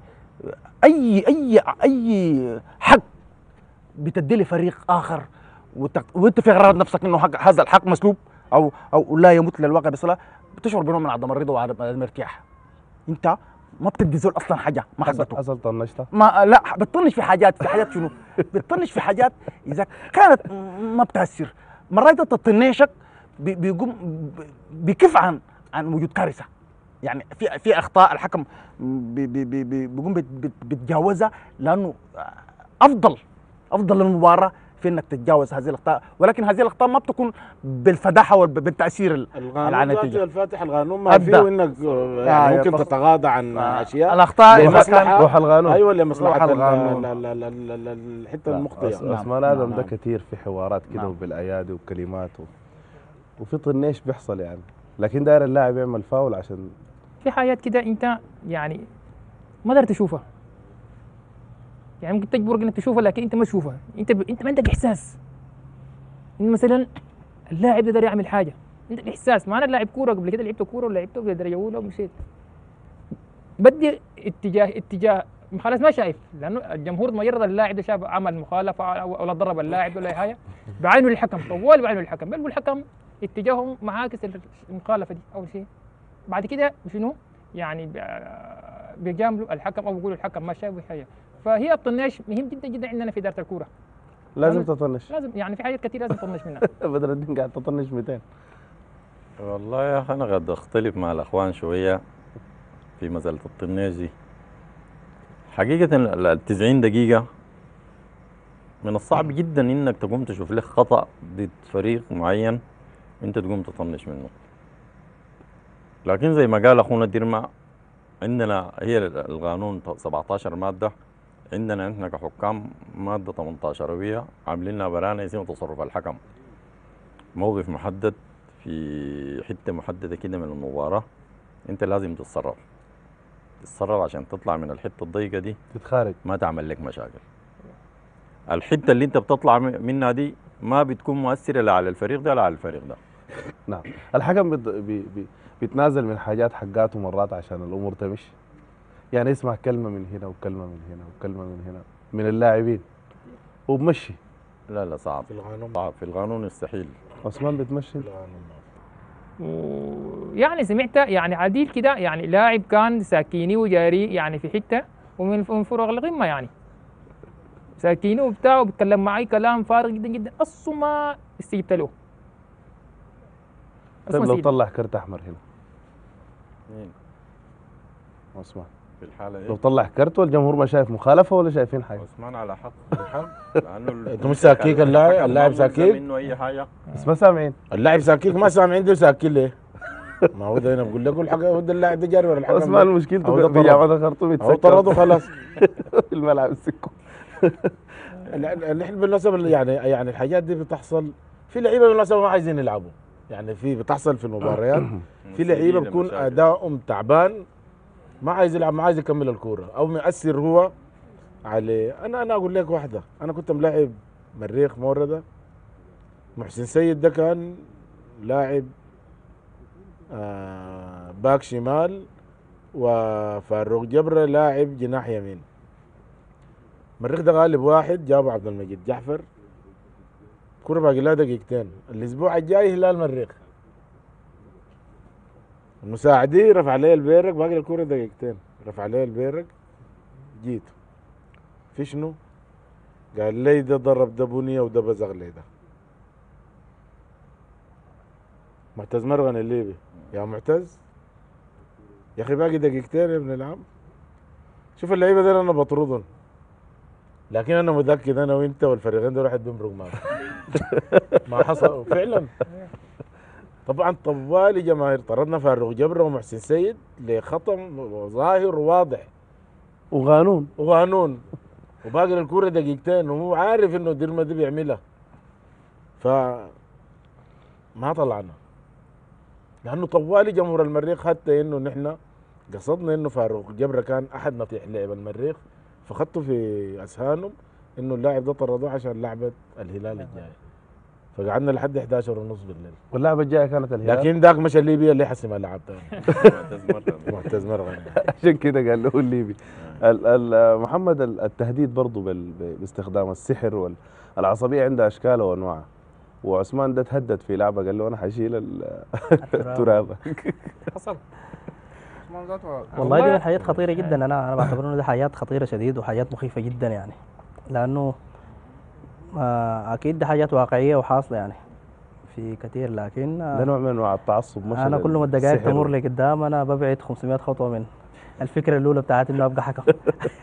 اي حق بتدي لفريق اخر وانت في قرارات نفسك انه هذا الحق مسلوب او لا يمت للواقع بصله، بتشعر بنوع من عدم الرضا وعدم الارتياح. انت ما بتدي زول اصلا حاجه ما حقته. اصل طنشتها؟ ما لا، بتطنش في حاجات شنو؟ بتطنش في حاجات اذا كانت ما بتاثر، مرات تطنشك بيقوم بكف عن وجود كارثه. يعني في اخطاء الحكم بيقوم بيتجاوزها، لانه افضل المباراه في انك تتجاوز هذه الاخطاء، ولكن هذه الاخطاء ما بتكون بالفداحه وبالتاثير على النتيجه. الفاتح القانون ما فيه انك يعني ممكن تتغاضى عن اشياء الاخطاء لمصلحه روح القانون. ايوه لمصلحه القانون. الحته المخطئه. عثمان ادم ده كثير في حوارات كده وبالايادي وكلمات وفي طنيش بيحصل يعني، لكن داير اللاعب يعمل فاول عشان في حاجات كده انت يعني ما قدرت تشوفها، يعني ممكن تجبرك انك تشوفها لكن انت ما تشوفها، انت ما عندك احساس ان مثلا اللاعب يقدر يعمل حاجه، عندك احساس. ما انا لاعب كوره قبل كده، لعبت كوره ولعبته بدرجه اولى ومشيت بدي اتجاه خلاص ما شايف، لانه الجمهور مجرد اللاعب ده شاف عمل مخالفه ولا ضرب اللاعب ولا اي حاجه بعينه للحكم، طوال بعينه للحكم، بل والحكم اتجاههم معاكس المخالفه دي اول شيء. بعد كده شنو؟ يعني بيجاملوا الحكم او بيقولوا الحكم ما شاف حاجه. فهي الطناش مهم جدا جدا عندنا في اداره الكوره. لازم تطنش، لازم يعني في حاجات كثير لازم تطنش منها. بدر الدين قاعد تطنش 200. والله يا اخي انا قد اختلف مع الاخوان شويه في مساله الطناش دي. حقيقه ال 90 دقيقه من الصعب جدا انك تقوم تشوف لك خطا ضد فريق معين انت تقوم تطنش منه. لكن زي ما قال اخونا ديرما، عندنا هي القانون 17 ماده، عندنا نحن كحكام ماده 18 وهي عاملين لنا برامج اسمها تصرف الحكم، موقف محدد في حته محدده كده من المباراه انت لازم تتصرف عشان تطلع من الحته الضيقه دي، تتخارج، ما تعمل لك مشاكل. الحته اللي انت بتطلع منها دي ما بتكون مؤثره لا على الفريق ده لا على الفريق ده. نعم. الحكم بيتنازل من حاجات حقاته مرات عشان الامور تمشي، يعني يسمع كلمه من هنا وكلمه من هنا وكلمه من هنا من اللاعبين وبمشي. لا صعب في القانون، صعب في القانون يستحيل. عثمان بتمشي؟ يعني سمعت يعني عديل كده، يعني لاعب كان ساكيني وجاري يعني في حته ومن فروع القمه، يعني ساكيني وبتاعه بيتكلم معي كلام فارغ جدا جدا، اصلا ما استجبت له. طيب لو طلع كرت احمر هنا مين؟ عثمان في الحاله لو طلع كرت والجمهور ما شايف مخالفه ولا شايفين حاجه؟ عثمان على حق بالحق لانه انتوا مش ساكيك اللاعب ساكيك منه اي حاجه، بس ما سامعين. اللاعب ساكيك ما سامعين ده ساكين ليه؟ ما هو ده انا بقول لكم الحاجه، هو ده اللاعب ده جاري ولا الحكم؟ عثمان مشكلته بجامعه الخرطوم هو طردوا خلاص في الملعب السكو. نحن بالمناسبه يعني الحاجات دي بتحصل في لعيبه بالمناسبه ما عايزين يلعبوا، يعني بتحصل في المباريات في لعيبه بكون ادائهم تعبان ما عايز يلعب، ما عايز يكمل الكوره او مؤثر هو عليه. انا اقول لك واحده، انا كنت ملاعب مريخ مورده، محسن سيد ده كان لاعب باك شمال، وفاروق جبره لاعب جناح يمين. مريخ ده غالب واحد جابه عبد المجيد جعفر، كرة باقي لها دقيقتين. الاسبوع الجاي هلال مريخ، المساعدي رفع عليه البيرق، باقي الكرة دقيقتين، رفع عليه البيرق، جيت في شنو؟ قال لي ده ضرب ده بنيه وده بزغ لي ده. معتز مرغن الليبي، يا معتز يا اخي باقي دقيقتين يا ابن العم. شوف اللعيبه دول انا بطردهم، لكن انا متاكد انا وانت والفريقين دول واحد بيمرق معنا. ما حصل فعلا. طبعا طوالي جماهير طردنا فاروق جبره ومحسن سيد لخطا ظاهر وواضح وقانون وباقي الكوره دقيقتين وهو عارف انه ديرما دي بيعملها، ف ما طلعنا لانه طوالي جمهور المريخ حتى انه نحن قصدنا انه فاروق جبره كان احد مطيح لعب المريخ، فخدته في اذهانهم انه اللاعب ده طردوه عشان لعبه الهلال الجايه، فقعدنا لحد 11 ونص بالليل. واللعبه الجايه كانت الهلال، لكن ذاك مشى الليبي اللي حسم اللعب ثاني. معتز مرغني عشان كده قال له الليبي. محمد التهديد برضه باستخدام السحر والعصبيه عندها اشكال وانواع، وعثمان ده تهدد في لعبه قال له انا حشيل التراب. حصل والله دي من حاجات خطيره جدا. انا بعتبر انه دي حاجات خطيره شديد وحاجات مخيفه جدا يعني، لانه اكيد دي حاجات واقعيه وحاصله يعني في كثير، لكن ده نوع من انواع التعصب. مش انا كل ما الدقائق تمر لي قدام انا ببعد 500 خطوه من الفكره الاولى بتاعت انه ابقى حكم.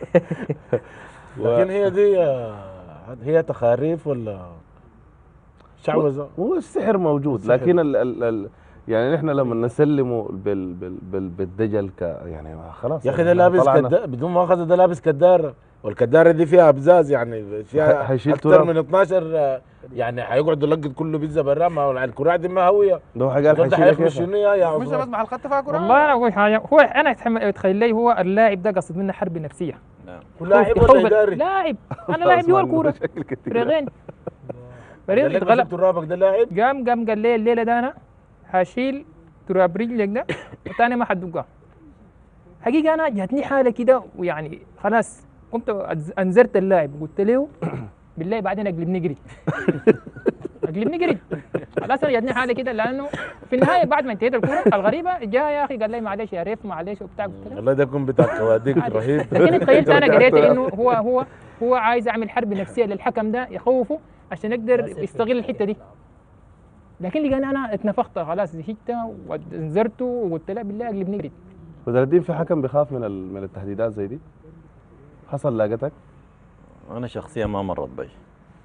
لكن هي دي هي تخاريف ولا شعوذه؟ هو السحر موجود، لكن يعني نحن لما نسلمه بالدجل يعني خلاص يا اخي ده لابس بدون مؤاخذه ده لابس كداره، والكداره دي فيها ابزاز يعني فيها اكثر من 12 يعني هيقعد يلقط كله بيتزا برا، ما الكراع دي ما هويه ده قال حيشيل شنو يا مش بس مع الخط فيها كرة. والله انا اقول حاجه، هو انا اتخيل لي هو اللاعب ده قصد منه حرب نفسيه. لاعب ولا اداري؟ لاعب، انا لاعب جوا الكوره فريقين فريق اتغلب ترابك ده لاعب قام قال لي الليله ده انا هشيل تراب رجلك ده والثاني ما حدقها. حقيقه انا جاتني حاله كده ويعني خلاص قمت انذرت اللاعب قلت له بالله بعدين اقلبني جري اقلبني جري. خلاص انا جاتني حاله كده، لانه في النهايه بعد ما انتهيت الكوره الغريبه جاء يا اخي قال لي معلش يا ريف معلش وبتاع، قلت له والله ده يكون بتاع كواديك رهيب. لكن تخيلت انا قريت انه هو عايز يعمل حرب نفسيه للحكم ده يخوفه عشان يقدر يستغل الحته دي. لكن لقاني انا اتنفخت خلاص زهقت وانذرته وقلت له بالله اقلبني جري. بدر الدين في حكم بيخاف من التهديدات زي دي؟ حصل لاقتك؟ انا شخصيا ما مرت بي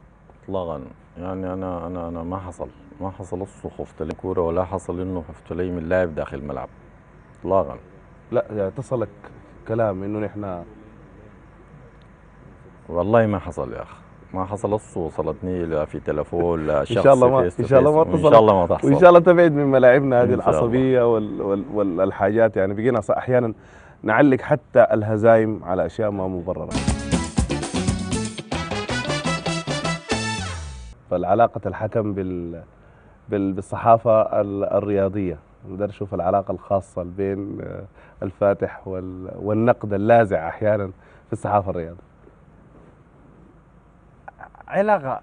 اطلاقا. يعني انا ما حصل خفت لي كوره، ولا حصل انه خفت لي من لاعب داخل الملعب اطلاقا. لا يعني تصلك كلام انه نحن والله ما حصل يا اخ، ما حصل. وصلتني لا في تليفون لا شخص ان شاء الله ما فيس تو ان شاء الله ما فيس، تصل، وان شاء الله ما تحصل، وان شاء الله تبعد من ملاعبنا هذه إن شاء الله. العصبيه والحاجات. يعني بقينا احيانا نعلق حتى الهزايم على اشياء ما مبرره. فالعلاقه الحكم بالصحافه الرياضيه، نقدر نشوف العلاقه الخاصه بين الفاتح والنقد اللاذع احيانا في الصحافه الرياضيه. علاقة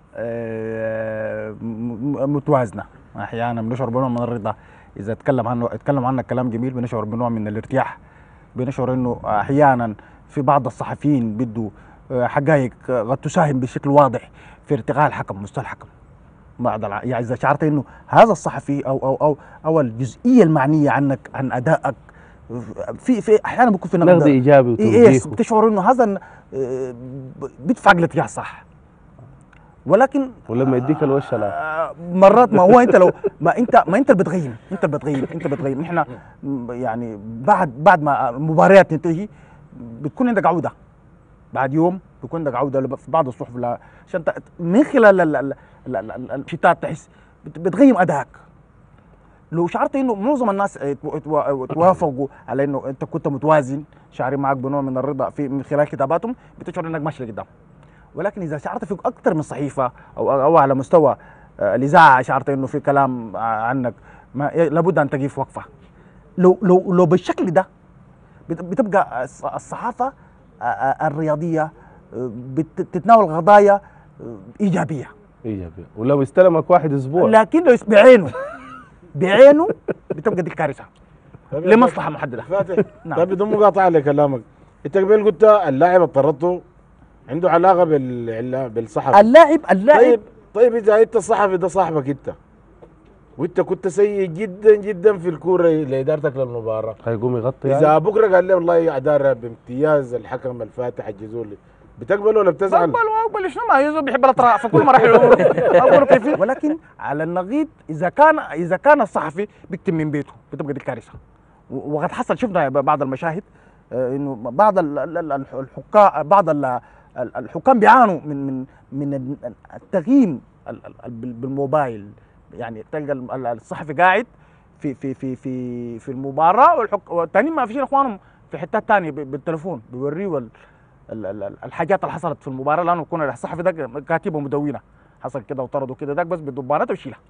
متوازنة. أحيانا بنشعر بنوع من الرضا إذا اتكلم عنك كلام جميل، بنشعر بنوع من الارتياح. بنشعر إنه أحيانا في بعض الصحفيين بدوا حقائق قد تساهم بشكل واضح في ارتقاء الحكم، مستوى الحكم. يعني إذا شعرت إنه هذا الصحفي أو الجزئية المعنية عنك عن أدائك في أحيانا بيكون في نقد إيجابي وتوجيه، بتشعر إنه هذا بيدفعك الاتجاه صح. ولكن ولما يديك الوش لا مرات ما هو انت لو ما انت اللي بتغيم. نحن يعني بعد ما المباريات تنتهي بتكون عندك عوده، بعد يوم بيكون عندك عوده في بعض الصحف عشان من خلال الشتات تحس بتغيم ادائك. لو شعرت انه معظم الناس توافقوا على انه انت كنت متوازن، شعرين معك بنوع من الرضا من خلال كتاباتهم، بتشعر انك ماشي لقدام. ولكن اذا شعرت في اكثر من صحيفه او على مستوى الاذاعه شعرت انه في كلام عنك، لابد ان تقف وقفه. لو بالشكل ده بتبقى الصحافه الرياضيه بتتناول قضايا ايجابيه. ولو استلمك واحد اسبوع، لكن لو بعينه بتبقى دي كارثه لمصلحه محدده. فاتح طيب بدون مقاطعه لكلامك، انت قبل قلت اللاعب اضطرته عنده علاقه بالصحفي. اللاعب طيب اذا انت الصحفي ده صاحبك انت، وانت كنت سيء جدا جدا في الكوره لادارتك للمباراه، هيقوم يغطي اذا يعني؟ بكره قال لي والله اداره بامتياز الحكم الفاتح الجزولي، بتقبل ولا بتزعل؟ بقبل. شنو ما يزول بيحب الاطراء، فكل ما راح اقول كيف. ولكن على النقيض اذا كان الصحفي بيكتب من بيته بتبقى دي كارثه. وقد حصل، شفنا بعض المشاهد انه بعض الحكام بيعانوا من التغييم بالموبايل. يعني تلقى الصحفي قاعد في المباراه والتانيين ما فيش اخوانهم في حتات ثانيه بالتليفون بيوريه الحاجات اللي حصلت في المباراه، لانه يكون الصحفي ده كاتبه مدونه حصل كده وطردوا كده، ده بس بالدبانات ويشيلها.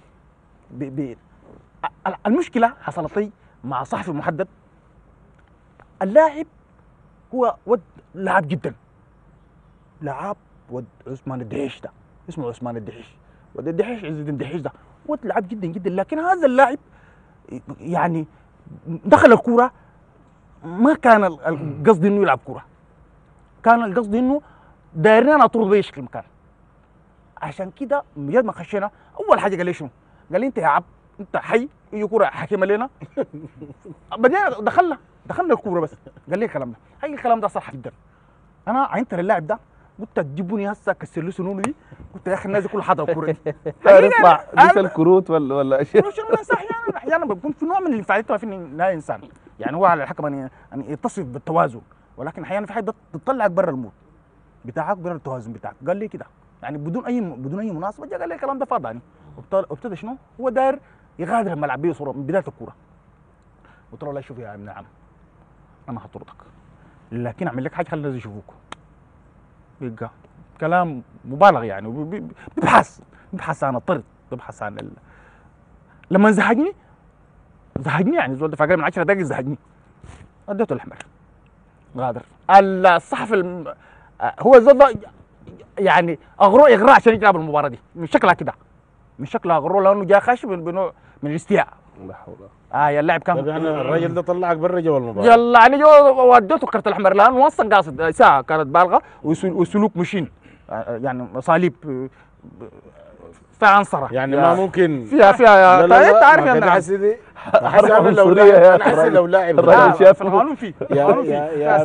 المشكله حصلت لي مع صحفي محدد. اللاعب هو ود لاعب جدا، لاعب ود عثمان الدحيش، ده اسمه عثمان الدحيش، ود الدحيش عز الدين الدحيش ده ود لاعب جدا جدا. لكن هذا اللاعب يعني دخل الكوره ما كان القصد انه يلعب كوره، كان القصد انه دايرين اطرد باي شكل مكان. عشان كده مجرد ما خشينا اول حاجه قال لي شنو؟ قال لي انت يا عب انت حي يجي كوره حكيمه لنا. بدينا دخلنا الكوره بس قال لي الكلام ده، هاي الكلام ده صح جدا. انا عينت للاعب ده قلت تجيبوني هسه كسر له سنونه دي، قلت يا اخي الناس كلها حاضره الكوره دي. يطلع لسه الكروت ولا اشياء. شنو الانسان احيانا بيكون في نوع من الانفعالات في لا انسان، يعني هو على الحكم ان يتصف بالتوازن، ولكن احيانا في حاجه بتطلعك برا المود بتاعك، برا التوازن بتاعك. قال لي كده يعني بدون اي مناسبه، جا قال لي الكلام ده فاضي يعني. وابتدى شنو؟ هو داير يغادر الملعب بصوره من بدايه الكوره. قلت له لا شوف يا ابن عم، انا هطردك لكن اعمل لك حاجه خلي الناس يشوفوك. بيبقى كلام مبالغ يعني، بيبحث عن الطرد، بيبحث عن لما زهقني يعني زول دفع من 10 دقائق زهقني، اديته الاحمر غادر. الصحفي هو الزول ده يعني اغروه اغراء عشان يلعب المباراه دي، من شكلها كده، من شكلها اغروه لانه جاء خش بنوع من الاستياء. لا حول. يا اللاعب كان طيب يعني الراجل ده طلعك برا جو المباراه؟ يلا يعني جو وديته الكرت الاحمر لانه اصلا قاصد ساعه كانت بالغه وسلوك مشين، يعني صليب في عنصره يعني ما ممكن فيها لا لا انت عارف انا يا حسيدي انا حسيت لو لاعب الراجل شاف في القانون فيه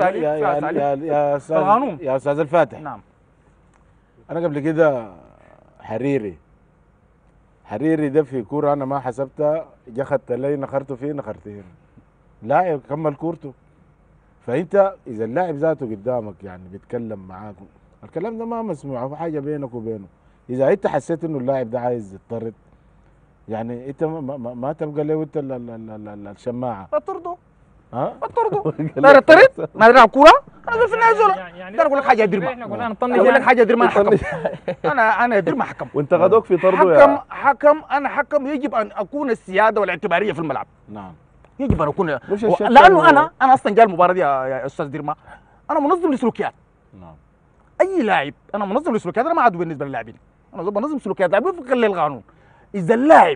يا استاذ الفاتح، نعم. انا قبل كده حريري ده في كوره انا ما حسبتها، جا خدت لي نخرته فيه نخرتين، لاعب كمل كورته. فانت اذا اللاعب ذاته قدامك يعني بيتكلم معاك، الكلام ده ما مسموع، هو حاجه بينك وبينه. اذا انت حسيت انه اللاعب ده عايز يطرد، يعني انت ما تبقى له انت الشماعه اطرده ها اطرده لا يطرد ما يلعب كوره انا في النهايه زول. يعني اقول لك حاجه يا درما، احنا قلنا نطنش اقول لك يعني. حاجه يا درما، انا حكم. انا يا درما حكم. وانتقدوك في طرده حكم انا حكم، يجب ان اكون السياده والاعتباريه في الملعب. نعم يجب ان اكون مش الشك لانه انا اصلا جاي المباراه دي يا استاذ درما، انا منظم لسلوكيات. نعم اي لاعب انا منظم لسلوكيات، انا ما عدو بالنسبه للاعبين، انا بنظم سلوكيات لاعب وفقا للقانون. اذا اللاعب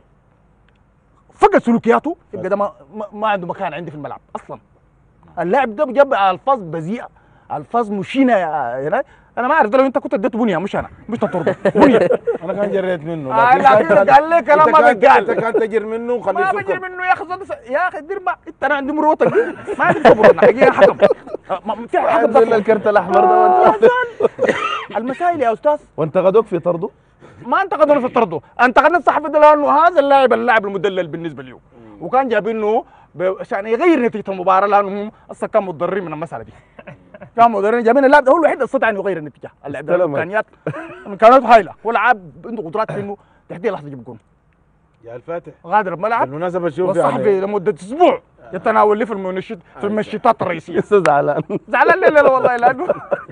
فقد سلوكياته يبقى ده ما عنده مكان عندي في الملعب اصلا. اللاعب ده جاب الفاظ بذيئه، الفاظ مشينه يا انا ما اعرف ده، لو انت كنت اديته بنيه مش انا مش تطرده بنيه. انا كان جريت منه لكن قال لي كلام ما بيتقال. انت كان تجر منه وخليه ما يسكت. بجري منه يا اخي يا اخي دير ما انت، انا عندي مروتك ما عندي صبر، حقيقه حكم في حكم عندنا الكرت الاحمر ده المسائل يا استاذ. وانتقدوك في طرده؟ ما انتقدونا في طرده، انتقدنا الصحفي ده لانه هذا اللاعب المدلل بالنسبه له، وكان جايبينه عشان يغير نتيجه المباراه، لانهم اصلا كانوا متضررين من المساله دي. كانوا متضررين، جايبين اللاعب ده هو الوحيد اللي استطاع انه يغير النتيجه. اللاعب ده امكانياته هايله، هو لاعب عنده قدرات في انه تحدي لحظه يجيب جول. يا الفاتح غادر الملعب بالمناسبه شوف والصحفي يعني لمده اسبوع يتناول لي في المنشطات الرئيسيه. لسه زعلان زعلان ليه؟ لا والله لانه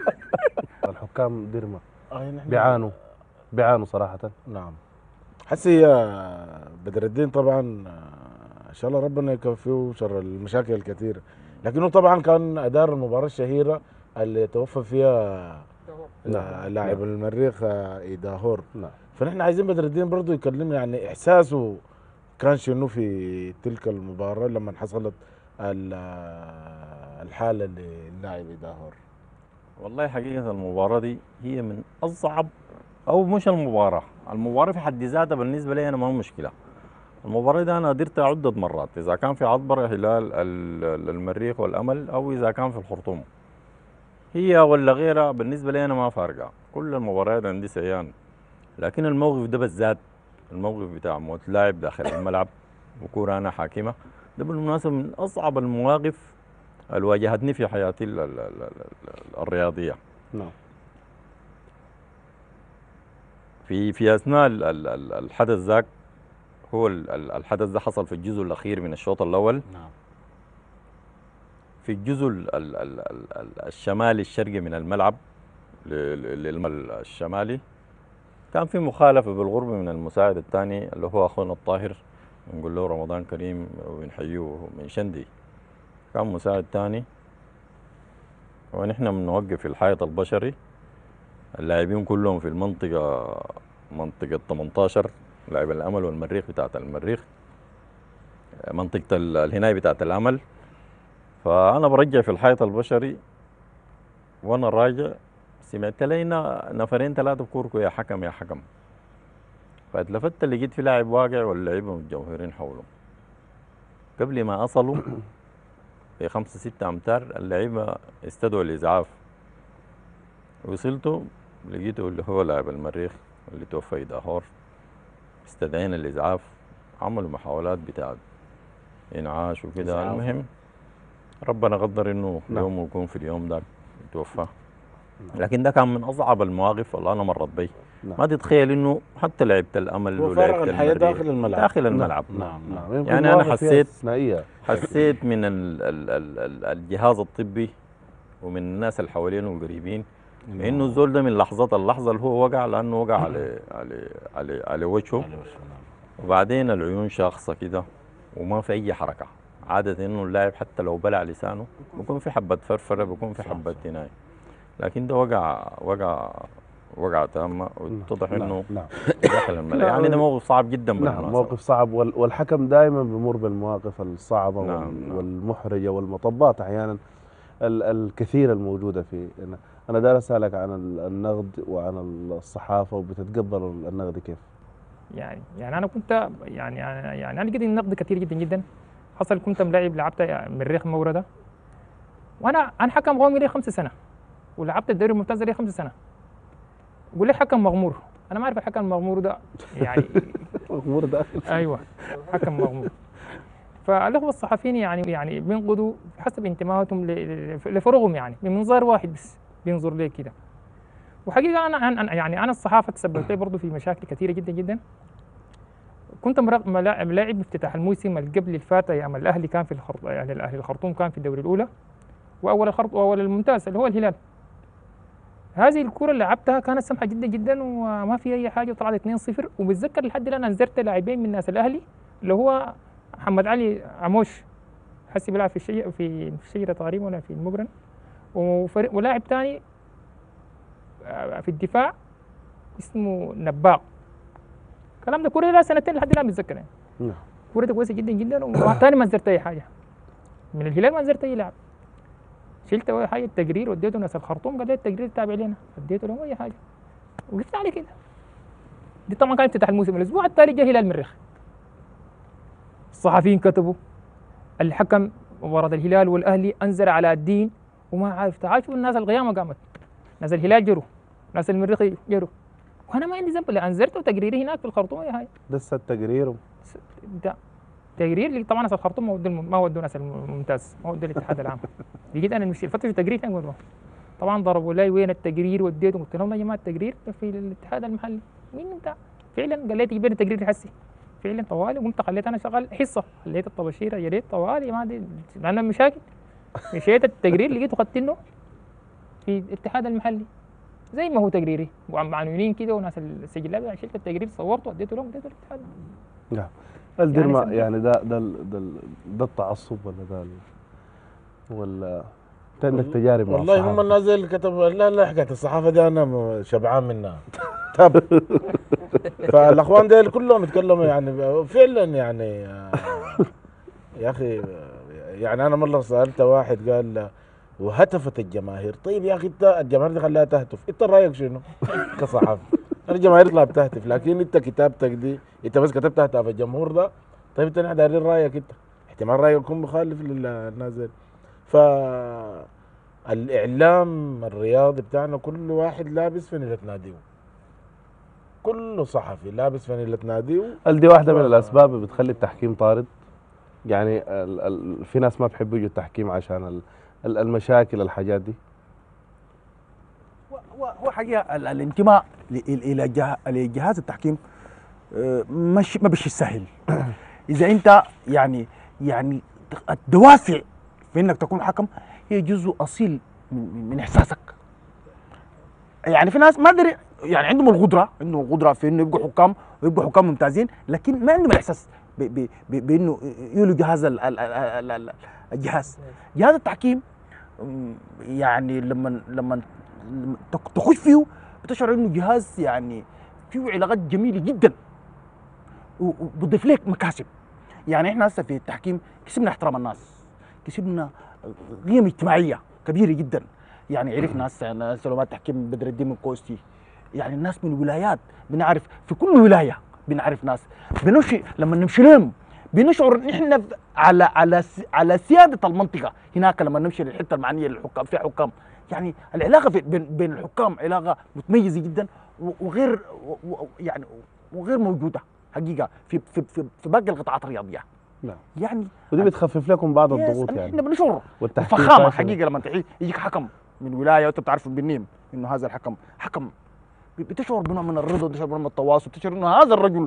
الحكام ديرما بيعانوا صراحه. نعم حسي يا بدر الدين طبعا ان شاء الله ربنا يكفيه شر المشاكل الكثيره، لكنه طبعا كان ادار المباراه الشهيره اللي توفى فيها لاعب المريخ ايداهور. فنحن عايزين بدر الدين برضه يكلمنا يعني احساسه كان شنو في تلك المباراه لما حصلت الحاله للاعب ايداهور. والله حقيقة المباراة دي هي من أصعب، أو مش المباراة في حد ذاتها بالنسبة لي أنا ما هو مشكلة. المباراة دي أنا قدرتها عدة مرات، إذا كان في عطبرة هلال المريخ والأمل، أو إذا كان في الخرطوم، هي ولا غيرها بالنسبة لي أنا ما فارقة، كل المباريات عندي سيان. لكن الموقف ده بالذات، الموقف بتاع موت لاعب داخل الملعب وكورة أنا حاكمة، ده بالمناسبة من أصعب المواقف اللي واجهتني في حياتي الرياضية. نعم. في اثناء الحدث ذاك، هو الحدث ده حصل في الجزء الاخير من الشوط الاول. نعم. في الجزء الشمالي الشرقي من الملعب الشمالي، كان في مخالفه بالغرب من المساعد الثاني اللي هو اخونا الطاهر، نقول له رمضان كريم ونحييه من شندي. كان مساعد ثاني ونحن بنوقف في الحائط البشري، اللاعبين كلهم في منطقة 18، لاعب الأمل والمريخ بتاعت المريخ، منطقة الهناية بتاعت الأمل. فأنا برجع في الحائط البشري، وأنا راجع سمعت لينا نفرين ثلاثة بكوركو يا حكم يا حكم. فاتلفت لقيت في لاعب واقع واللعيبة متجوهرين حوله. قبل ما أصلوا ب5 6 أمتار اللعيبة استدعوا الإسعاف. وصلته لقيته اللي هو لاعب المريخ اللي توفى ايداهور، استدعينا الإسعاف، عملوا محاولات بتاعت إنعاش وكده. المهم ربنا قدر إنه يوم يكون في اليوم ده يتوفى. لكن ده كان من أصعب المواقف اللي أنا مرت بي. ما تتخيل إنه حتى لعبت الأمل وفارق الحياة داخل الملعب. داخل الملعب. نعم. يعني أنا حسيت من الجهاز الطبي ومن الناس اللي حوالينه والقريبين انه الزول ده من اللحظه اللي هو وقع، لانه وقع على وجهه، وبعدين العيون شاخصه كده وما في اي حركه. عاده انه اللاعب حتى لو بلع لسانه بيكون في حبه فرفره، بيكون في حبه تناي، لكن ده وقع تامه، واتضح انه داخل الملعب. يعني ده موقف صعب جدا بالمناسبه. موقف صعب، والحكم دائما بيمر بالمواقف الصعبه والمحرجه والمطبات احيانا الكثيره الموجوده في. أنا داير أسألك عن النقد وعن الصحافة، وبتتقبل النقد كيف؟ يعني أنا كنت يعني أنا جدي النقد كثير جدا جدا. حصل كنت ملاعب لعبت مريخ موردة، وأنا حكم قومي لي 5 سنة، ولعبت الدوري الممتاز لي 5 سنة. يقول لي حكم مغمور. انا ما اعرف الحكم المغمور ده يعني مغمور ده ايوه حكم مغمور. فالاخوه الصحفيين يعني بينقضوا حسب انتمائهم لفرغهم، يعني من منظار واحد بس بينظر ليه كده. وحقيقه انا الصحافه تسببت لي برضه في مشاكل كثيره جدا جدا. كنت ملاعب افتتاح الموسم اللي قبل الفات ايام الاهلي كان في يعني الاهلي الخرطوم كان في الدوري الاولى، واول الممتاز اللي هو الهلال. هذه الكرة اللي لعبتها كانت سمحة جدا جدا وما في أي حاجة، وطلعت 2-0. وبتذكر لحد الآن أنزلت لاعبين من ناس الأهلي اللي هو محمد علي عموش، حسي بيلعب في الشجرة تقريبا ولا في المقرن، ولاعب ثاني في الدفاع اسمه نباق. الكلام ده كورة لا سنتين لحد الآن بتذكر يعني. نعم. كورة كويسة جدا جدا. وثاني ما نزلت أي حاجة من الهلال، ما نزلت أي لاعب. شلت اول حاجه التقرير وديته ناس الخرطوم، قال لي التقرير تابع لنا، اديته لهم اي حاجه وقفت على كده. دي طبعا كان افتتاح الموسم. الاسبوع التالي جا هلال المريخ، الصحفيين كتبوا الحكم مباراه الهلال والاهلي انزل على الدين وما عارف تعاشوا الناس. القيامه قامت، ناس الهلال جروا، ناس المريخ جروا، وانا ما عندي ذنب اللي انزلته تقريري هناك في الخرطوم. اي حاجه لسه التقرير ده تقرير اللي طبعا ناس الخرطوم ما ودوا ناس الممتاز، ما ودوا الاتحاد العام. لقيت انا المشكله فتش التقرير هناك، طبعا ضربوا لي وين التقرير، وديته قلت لهم يا جماعه التقرير في الاتحاد المحلي. مين بتاع؟ فعلا قال لي تجيب لي التقرير حسي فعلا طوالي. قمت خليت انا شغال حصه، خليت الطباشيره يا ريت طوالي ما دي لان مشاكل. مشيت التقرير لقيته خدتنه في الاتحاد المحلي زي ما هو تقريري وعناوين كده وناس السجلات. شلت التقرير صورته وديته لهم، وديته للاتحاد. نعم. الدرما يعني ده التعصب ولا انت عندك تجارب مع والله هم الناس اللي كتبوا لا حكايه الصحافه دي انا شبعان منها تب. فالاخوان ديل كلهم يتكلموا يعني فعلا يعني يا اخي يعني انا مره سالت واحد قال وهتفت الجماهير. طيب يا اخي انت الجماهير دي خليها تهتف، انت رايك شنو كصحافي؟ الجماهير تطلع بتهتف، لكن انت كتابتك دي انت بس كتبت هتاف الجمهور ده. طيب انت نحن دايرين رايك انت، احتمال رايك يكون مخالف للناس دي. فالاعلام الرياضي بتاعنا كل واحد لابس فانيلة ناديه، كل صحفي لابس فانيلة ناديه. دي واحده من الاسباب اللي بتخلي التحكيم طارد. يعني في ناس ما بيحبوا يجوا التحكيم عشان المشاكل الحاجات دي. هو حقيقة الانتماء إلى جهاز التحكيم مش ما بشي سهل. إذا أنت يعني الدوافع في إنك تكون حكم هي جزء أصيل من إحساسك. يعني في ناس ما أدري يعني عندهم القدرة في إنه يبقوا حكام ويبقوا حكام ممتازين، لكن ما عندهم الإحساس بإنه يولوا جهاز التحكيم. يعني لما تخش فيه تشعر انه جهاز يعني فيه علاقات جميله جدا وبضيف لك مكاسب. يعني احنا هسه في التحكيم كسبنا احترام الناس، كسبنا قيم اجتماعيه كبيره جدا. يعني عرفنا هسه سلومات تحكيم بدر الدين من كوستي، يعني الناس من ولايات بنعرف في كل ولايه بنعرف ناس بنمشي لما نمشي لهم بنشعر ان احنا على سياده المنطقه هناك. لما نمشي للحته المعنيه للحكام في حكام، يعني العلاقه بين الحكام علاقه متميزه جدا وغير يعني وغير موجوده حقيقه في باقي القطاعات الرياضيه. نعم. يعني ودي بتخفف لكم بعض الضغوط يعني. احنا بنشعر والتحكيم فخامه حقيقه لما يجيك حكم من ولايه وانت بتعرف بالنيم انه هذا الحكم بتشعر بنوع من الرضا، بتشعر بنوع من التواصل، بتشعر انه هذا الرجل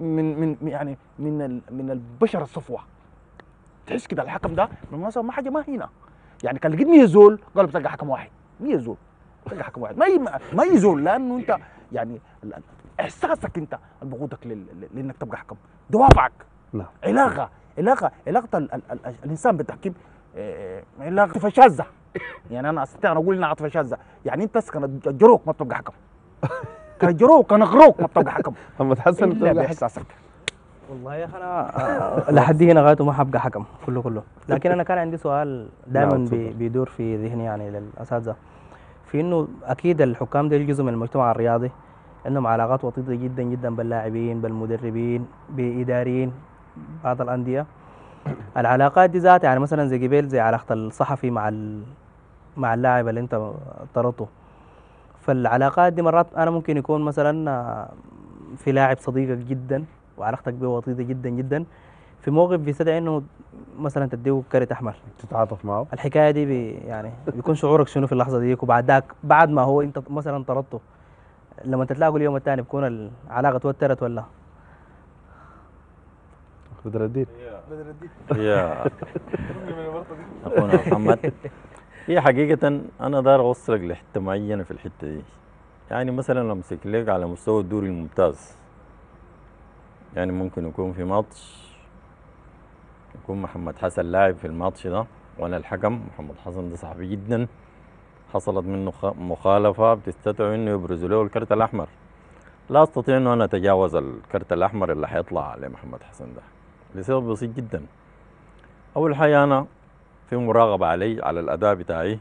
من البشر الصفوه. تحس كده الحكم ده بالمناسبه ما حاجه ما هنا. يعني كان لقيت 100 زول قالوا بتلقى حكم واحد، 100 زول بتلقى حكم واحد، ما يزول، لانه انت يعني احساسك انت بقودك لانك تبقى حكم، دوافعك. نعم. علاقه الانسان بالتحكيم علاقه شاذه. يعني انا استطيع ان اقول انها عاطفه شاذه. يعني انت كانت جروك ما بتبقى حكم، كانت جروك كان غروك ما بتبقى حكم. محمد حسن الا باحساسك. والله يا اخي انا لحد هنا غايته ما حبقى حكم كله. لكن انا كان عندي سؤال دائما بيدور في ذهني يعني للاساتذه، في انه اكيد الحكام دي جزء من المجتمع الرياضي، عندهم علاقات وطيده جدا جدا باللاعبين بالمدربين باداريين بعض الانديه. العلاقات دي ذات يعني مثلا زي علاقه الصحفي مع اللاعب اللي انت طردته. فالعلاقات دي مرات انا ممكن يكون مثلا في لاعب صديقك جدا وعلاقتك به وطيده جدا جدا، في موقف بيستدعي انه مثلا تديه كرت احمر، تتعاطف معه. الحكايه دي يعني بيكون شعورك شنو في اللحظه ديك؟ وبعد ذاك بعد ما هو انت مثلا طردته، لما تتلاقوا اليوم الثاني بكون العلاقه توترت ولا؟ بدر الدين هي اخونا محمد، هي حقيقة أنا داير أوصلك لحتة معينة في الحتة دي. يعني مثلا أمسك لك على مستوى الدوري الممتاز، يعني ممكن يكون في ماتش يكون محمد حسن لاعب في الماتش ده وأنا الحكم. محمد حسن ده صاحبي جدا، حصلت منه مخالفة بتستدعي إنه يبرزوا له الكرت الأحمر. لا أستطيع إنه أنا أتجاوز الكرت الأحمر اللي حيطلع لمحمد حسن ده لسبب بسيط جدا. أول حاجة أنا في مراقبة علي على الأداء بتاعي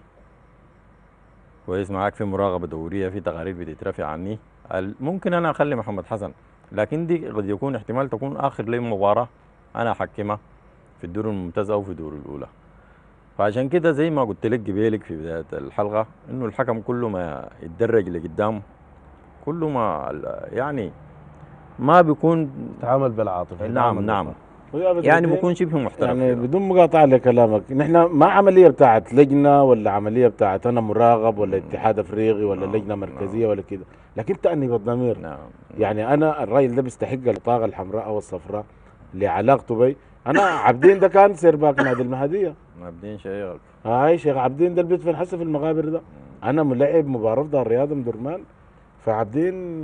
كويس معاك، في مراقبة دورية، في تقارير بتترفع عني. ممكن أنا أخلي محمد حسن، لكن دي قد يكون احتمال تكون آخر لي مباراة أنا أحكمها في الدور الممتاز أو في الدور الأولى. فعشان كده زي ما قلت لك قبيلك في بداية الحلقة إنه الحكم كل ما يتدرج لقدام كل ما يعني ما بيكون تعامل بالعاطفه. نعم يعني بيكون شبه محترف يعني كده. بدون مقاطعة لكلامك، نحن ما عملية بتاعت لجنة ولا عملية بتاعت أنا مراقب ولا اتحاد أفريقي ولا لجنة مركزية ولا كده، لكن تأنيب الضمير. نعم يعني أنا الراجل ده بيستحق البطاقة الحمراء أو الصفراء لعلاقته بي. أنا عبدين ده كان سيرباك نادي المهدية، عبدين شيخ. هاي شيخ عبدين ده البيت في الحسة في المقابر ده. أنا ملعب مباراة في دار الرياضة مدرمان، فعبدين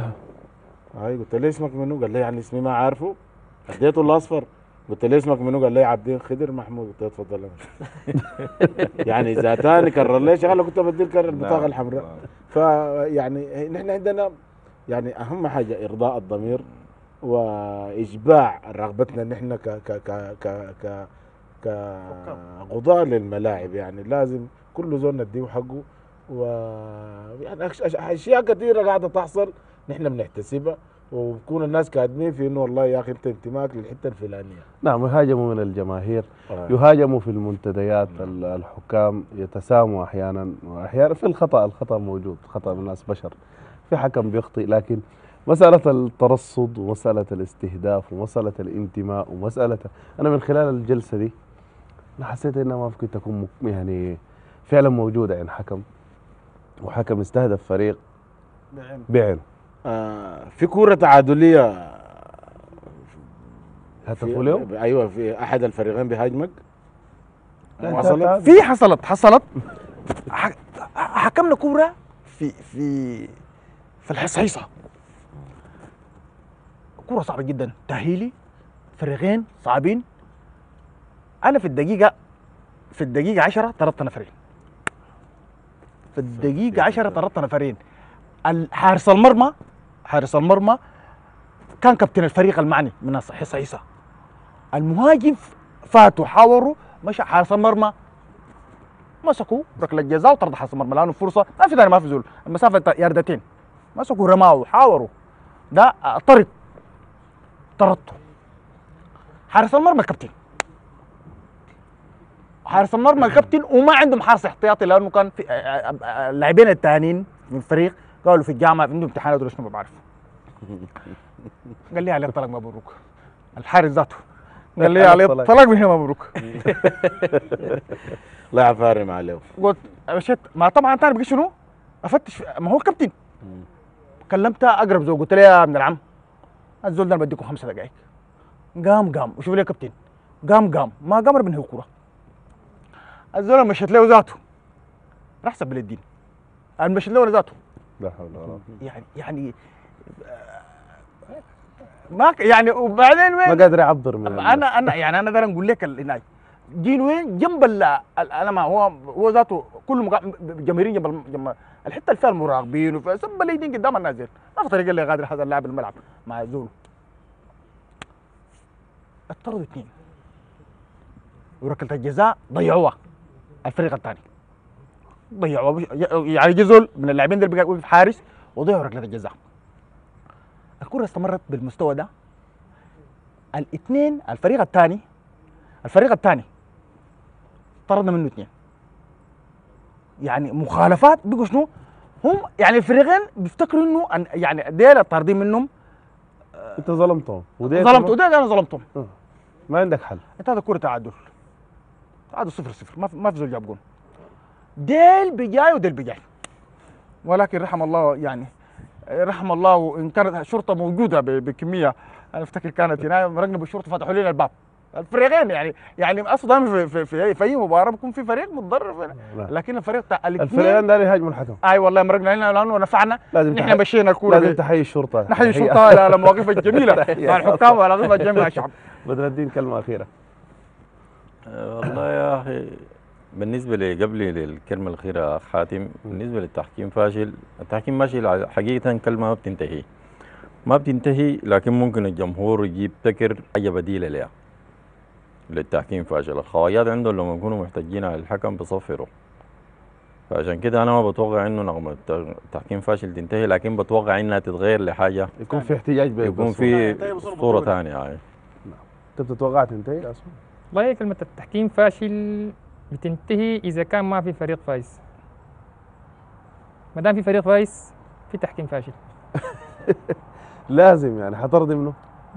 هاي قلت له اسمك منو؟ قال لي يعني اسمي ما عارفه. اديته الاصفر، قلت له اسمك منو؟ قال لي عبدين خضر محمود. قلت له تفضل. يعني اذا تاني كرر لي شغله كنت بدي البطاقه الحمراء. فيعني نحن عندنا يعني اهم حاجه ارضاء الضمير واشباع رغبتنا نحن ك ك ك ك ك كقضاة للملاعب. يعني لازم كل زول نديه حقه، ويعني اشياء كثيره قاعده تحصل نحن بنحتسبها، وبكون الناس كاتبين في انه والله يا اخي انت انتماك للحته الفلانيه. نعم، يهاجموا من الجماهير، يهاجموا في المنتديات. الحكام يتساموا احيانا، واحيانا في الخطا موجود، خطا من الناس بشر، في حكم بيخطئ. لكن مساله الترصد ومساله الاستهداف ومساله الانتماء ومساله، انا من خلال الجلسه دي انا حسيت انها ما ممكن تكون يعني فعلا موجوده عند حكم، وحكم استهدف فريق بعينه. في كوره تعادليه هتفوا له؟ ايوه، في احد الفريقين بيهاجمك. حصلت حكمنا كوره في الحصيصه، كوره صعبه جدا، تاهيلي، فريقين صعبين. انا في الدقيقه 10 طردت نفرين، في الدقيقه 10 طردت نفرين. حارس المرمى كان كابتن الفريق المعني من الحصيصه. المهاجم فاتوا حاوروا، مشى حارس المرمى مسكوا ركله جزاء وطرد حارس المرمى لانه فرصه ما في ثاني، ما في زول، المسافه ياردتين، مسكوا رماوا حاوروا، ده طردته. حارس المرمى الكابتن، وما عندهم حارس احتياطي لانه كان في اللاعبين الثانيين من الفريق قالوا في الجامعه عندهم امتحانات ولا شنو ما بعرف. قال لي عليه الطلاق مبروك، الحارس ذاته قال لي عليه الطلاق من هنا مبروك. الله يعفارم عليه. قلت مشيت، ما طبعا ثاني بقى شنو؟ افتش ما هو الكابتن. كلمتها اقرب زول، قلت له يا ابن العم الزول ده انا بديكم 5 دقائق. قام وشوف لي يا كابتن، قام ما قام من هو كوره. الزول مشيت له ذاته راح سب لي الدين، مشيت له ذاته. لا حول ولا قوه. يعني ما يعني وبعدين وين؟ ما قادر يعبر من انا يعني انا اقدر نقول لك هناك جين وين جنب انا ما هو ذاته كله جماهيرين جنب الحته اللي فيها المراقبين، وفي سب اليدين قدام الناس ديل، ما في طريقه اللي غادر هذا اللاعب الملعب مع زول. اطردوا 2 وركله الجزاء ضيعوها الفريق الثاني، ضيعوها يعني جزول من اللاعبين اللي وقف حارس وضيعوا ركله الجزاء. الكره استمرت بالمستوى ده. الاثنين الفريق الثاني طردنا منه 2، يعني مخالفات بقوا شنو؟ هم يعني الفريقين بيفتكروا انه يعني ديل الطاردين منهم انت ظلمتهم ظلمت وديل انا ظلمتهم. ما عندك حل. انت هذا كوره تعادل 0-0 ما في زول جاب جون. ديل بجاي وديل بجاي، ولكن رحم الله يعني رحم الله ان كانت الشرطه موجوده بكميه. انا افتكر كانت هنا مرقنا بالشرطه فتحوا لنا الباب. الفريقين يعني اصلا في اي مباراه بيكون في فريق متضرر، لكن الفريق بتاع الفريقين داري يهاجموا الحكم. اي والله مرقنا لنا لانه نفعنا. نحن مشينا الكوره. لازم تحيي الشرطه. نحيي الشرطه على المواقف الجميله مع الحكام وعلى ضد جميع الشعب. بدر الدين كلمه اخيره. والله يا اخي بالنسبه لي قبل للكلمه الاخيره اخ حاتم، بالنسبه للتحكيم فاشل، التحكيم ماشي حقيقه كلمه ما بتنتهي، لكن ممكن الجمهور يبتكر حاجه بديله لها للتحكيم فاشل. الخواجات عندهم لما يكونوا محتاجين على الحكم بصفروا، فعشان كده انا ما بتوقع انه نغمه التحكيم فاشل تنتهي، لكن بتوقع انها تتغير لحاجه يكون في احتجاج يكون في صوره ثانيه. انت بتتوقع تنتهي اصلا؟ والله كلمة التحكيم فاشل بتنتهي إذا كان ما في فريق فايز. ما دام في فريق فايز في تحكيم فاشل. لازم يعني حترضي منه؟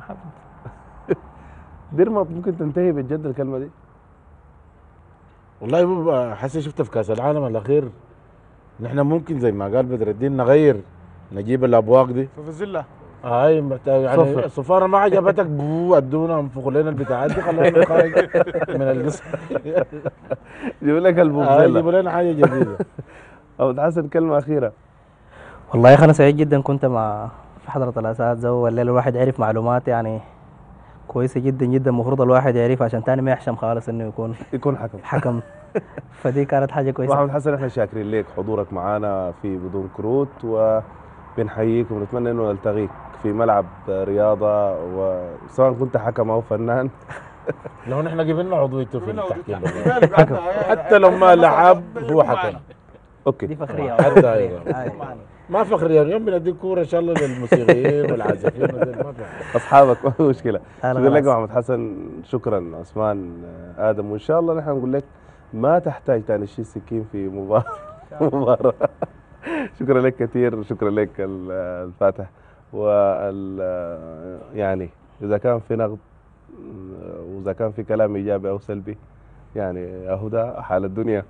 ديرما ممكن تنتهي بجد الكلمه دي؟ والله حسي شفتها في كاس العالم الاخير، نحن ممكن زي ما قال بدر الدين نغير، نجيب الابواق دي في الزله يعني الصفاره ما عجبتك ادونا انفخوا لنا البتاعات دي خلينا خارج من القصه. جيبوا لك البوكسيلا. جيبوا لنا حاجه جديده. أبو حسن كلمه اخيره. والله يا اخي انا سعيد جدا كنت في حضره الاساتذه، والليل الواحد عرف معلومات يعني كويسه جدا جدا، المفروض الواحد يعرفها عشان تاني ما يحشم خالص انه يكون حكم. فدي كانت حاجه كويسه. محمد حسن احنا شاكرين لك حضورك معنا في بدون كروت، وبنحييك ونتمنى انه نلتقيك في ملعب رياضه، وسواء كنت حكم او فنان. لو نحن جبنا عضويته في التحكيم حتى لو ما لعب هو حكم. اوكي دي فخريه حتى ايوه ما فخريه، اليوم بنديك كوره ان شاء الله للموسيقيين والعازفين اصحابك ما في مشكله. شكرا لك خلاص. محمد حسن، شكرا عثمان ادم، وان شاء الله نحن نقول لك ما تحتاج ثاني شيء سكين في مباراه. شكرا لك كثير، شكرا لك الفاتح. يعني اذا كان في نقد واذا كان في كلام ايجابي او سلبي يعني يا هدى حال الدنيا.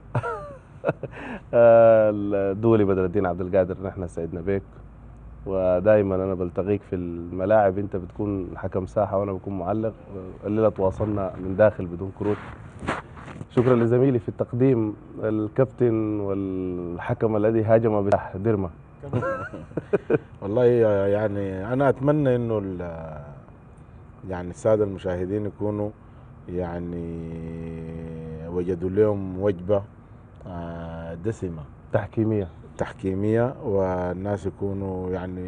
الدولي بدر الدين عبد القادر، نحن سعدنا بك، ودائما انا بلتقيك في الملاعب، انت بتكون حكم ساحه وانا بكون معلق. الليله تواصلنا من داخل بدون كروت. شكرا لزميلي في التقديم الكابتن والحكم الذي هاجم ديرما. والله يعني انا اتمنى انه يعني الساده المشاهدين يكونوا يعني وجدوا لهم وجبه دسمه تحكيميه، والناس يكونوا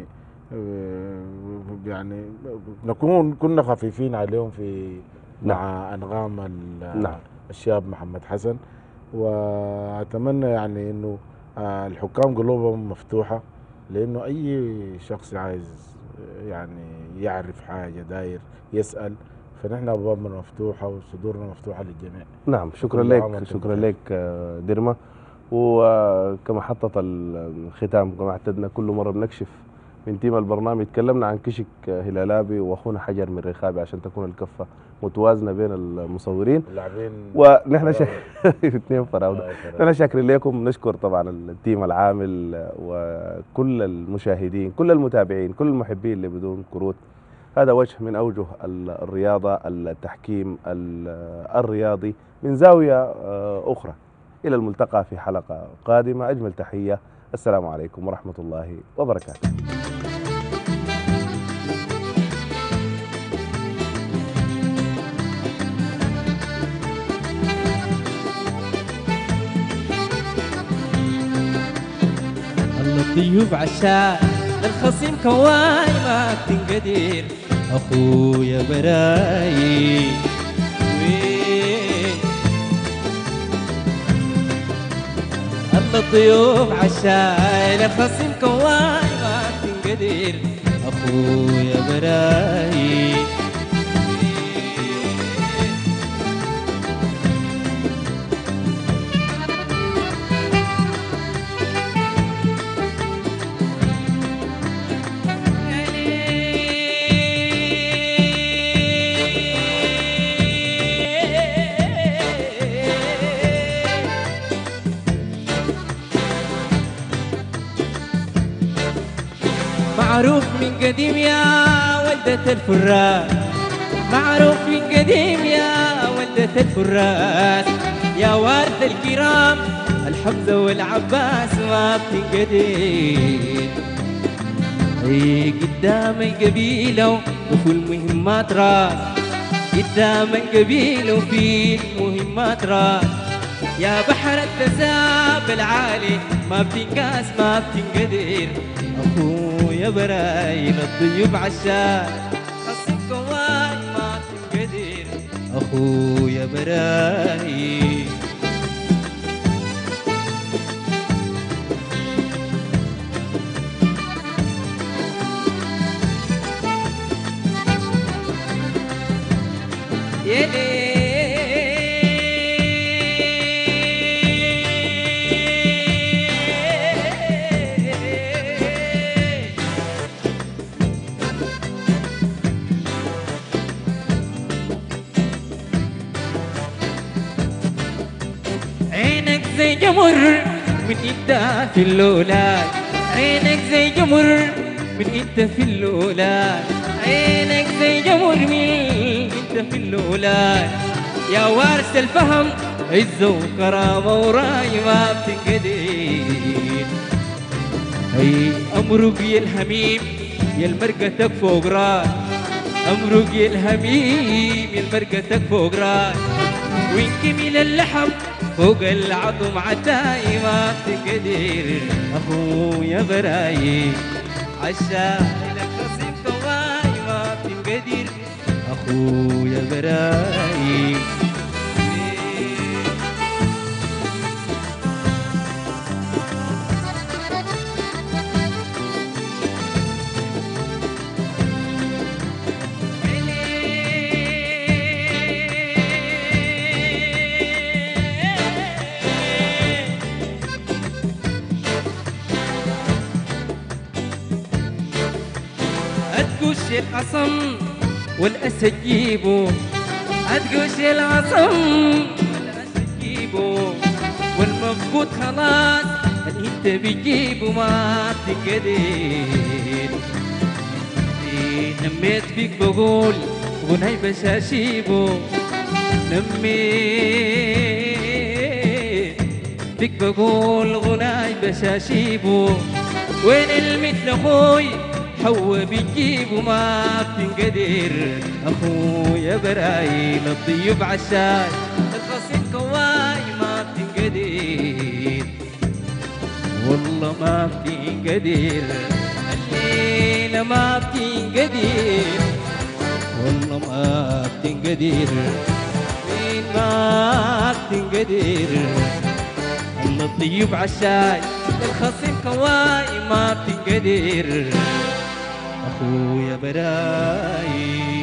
يعني نكون كنا خفيفين عليهم في مع انغام الشاب محمد حسن. واتمنى يعني انه الحكام قلوبهم مفتوحه، لانه اي شخص عايز يعني يعرف حاجه داير يسال، فنحن ابوابنا مفتوحه وصدورنا مفتوحه للجميع. نعم شكرا لك، شكرا لك ديرما. وكمحطة الختام كما اعتدنا كل مرة بنكشف من تيم البرنامج، تكلمنا عن كشك هلالابي واخونا حجر من رخابي عشان تكون الكفة متوازنة بين المصورين ونحن اثنين فراودة. نحن شاكرين لكم، نشكر طبعا التيم العامل وكل المشاهدين كل المتابعين كل المحبين اللي بدون كروت. هذا وجه من أوجه الرياضة، التحكيم الرياضي من زاوية أخرى. إلى الملتقى في حلقة قادمة، أجمل تحية، السلام عليكم ورحمة الله وبركاته. الضيوف عشاء الخصيم كواي ما بتنقدر أخويا براي الضيوف عشان الخصم كواي ما تنقدر أخويا براي معروف من قديم يا ولدة الفراس، معروف من قديم يا ولدة الفراس، يا وارث الكرام الحمزة والعباس ما بتنقدر. اي قدام القبيلة وفي المهمات راس، قدام القبيلة وفي المهمات راس، يا بحر التساب العالي ما بتنقاس ما بتنقدر. اخويا برايل الضيوف عشان خصم كواي ما بتنقدر. اخويا برايل يا ليل عينك زي جمر من انت في اللولاد، عينك زي جمر من انت في اللولاد، عينك زي جمر من انت في اللولاد، يا وارث الفهم عزة وكرامة وراي ما بتنقدر. هي امرق يا الهميم يا المرقتك فوق راس، امرق يا الهميم يا المرقتك فوق راس، وانكمل اللحم فوق العظم عتاي ما بتقدر. اخويا براي عشانك خصيم كواي ما بتنقدر. اخويا براي أتقش العصم والأسد جيبه، أتقش العصم والأسد جيبه، والمفقود خلاص أنت بتجيبه ما بتقدر. نميت فيك بقول غناي بشاشيبه، نميت فيك بقول غناي بشاشيبه، وين المثل أخوي حوا بتجيبه ما بتنقدر. اخويا برايل الضيوف عشان الخصم كواي ما بتنقدر. والله ما بتنقدر الليلة ما بتنقدر، والله ما بتنقدر مين ما بتنقدر. الله الضيوف عشان الخصم كواي ما بتنقدر. اخويا براي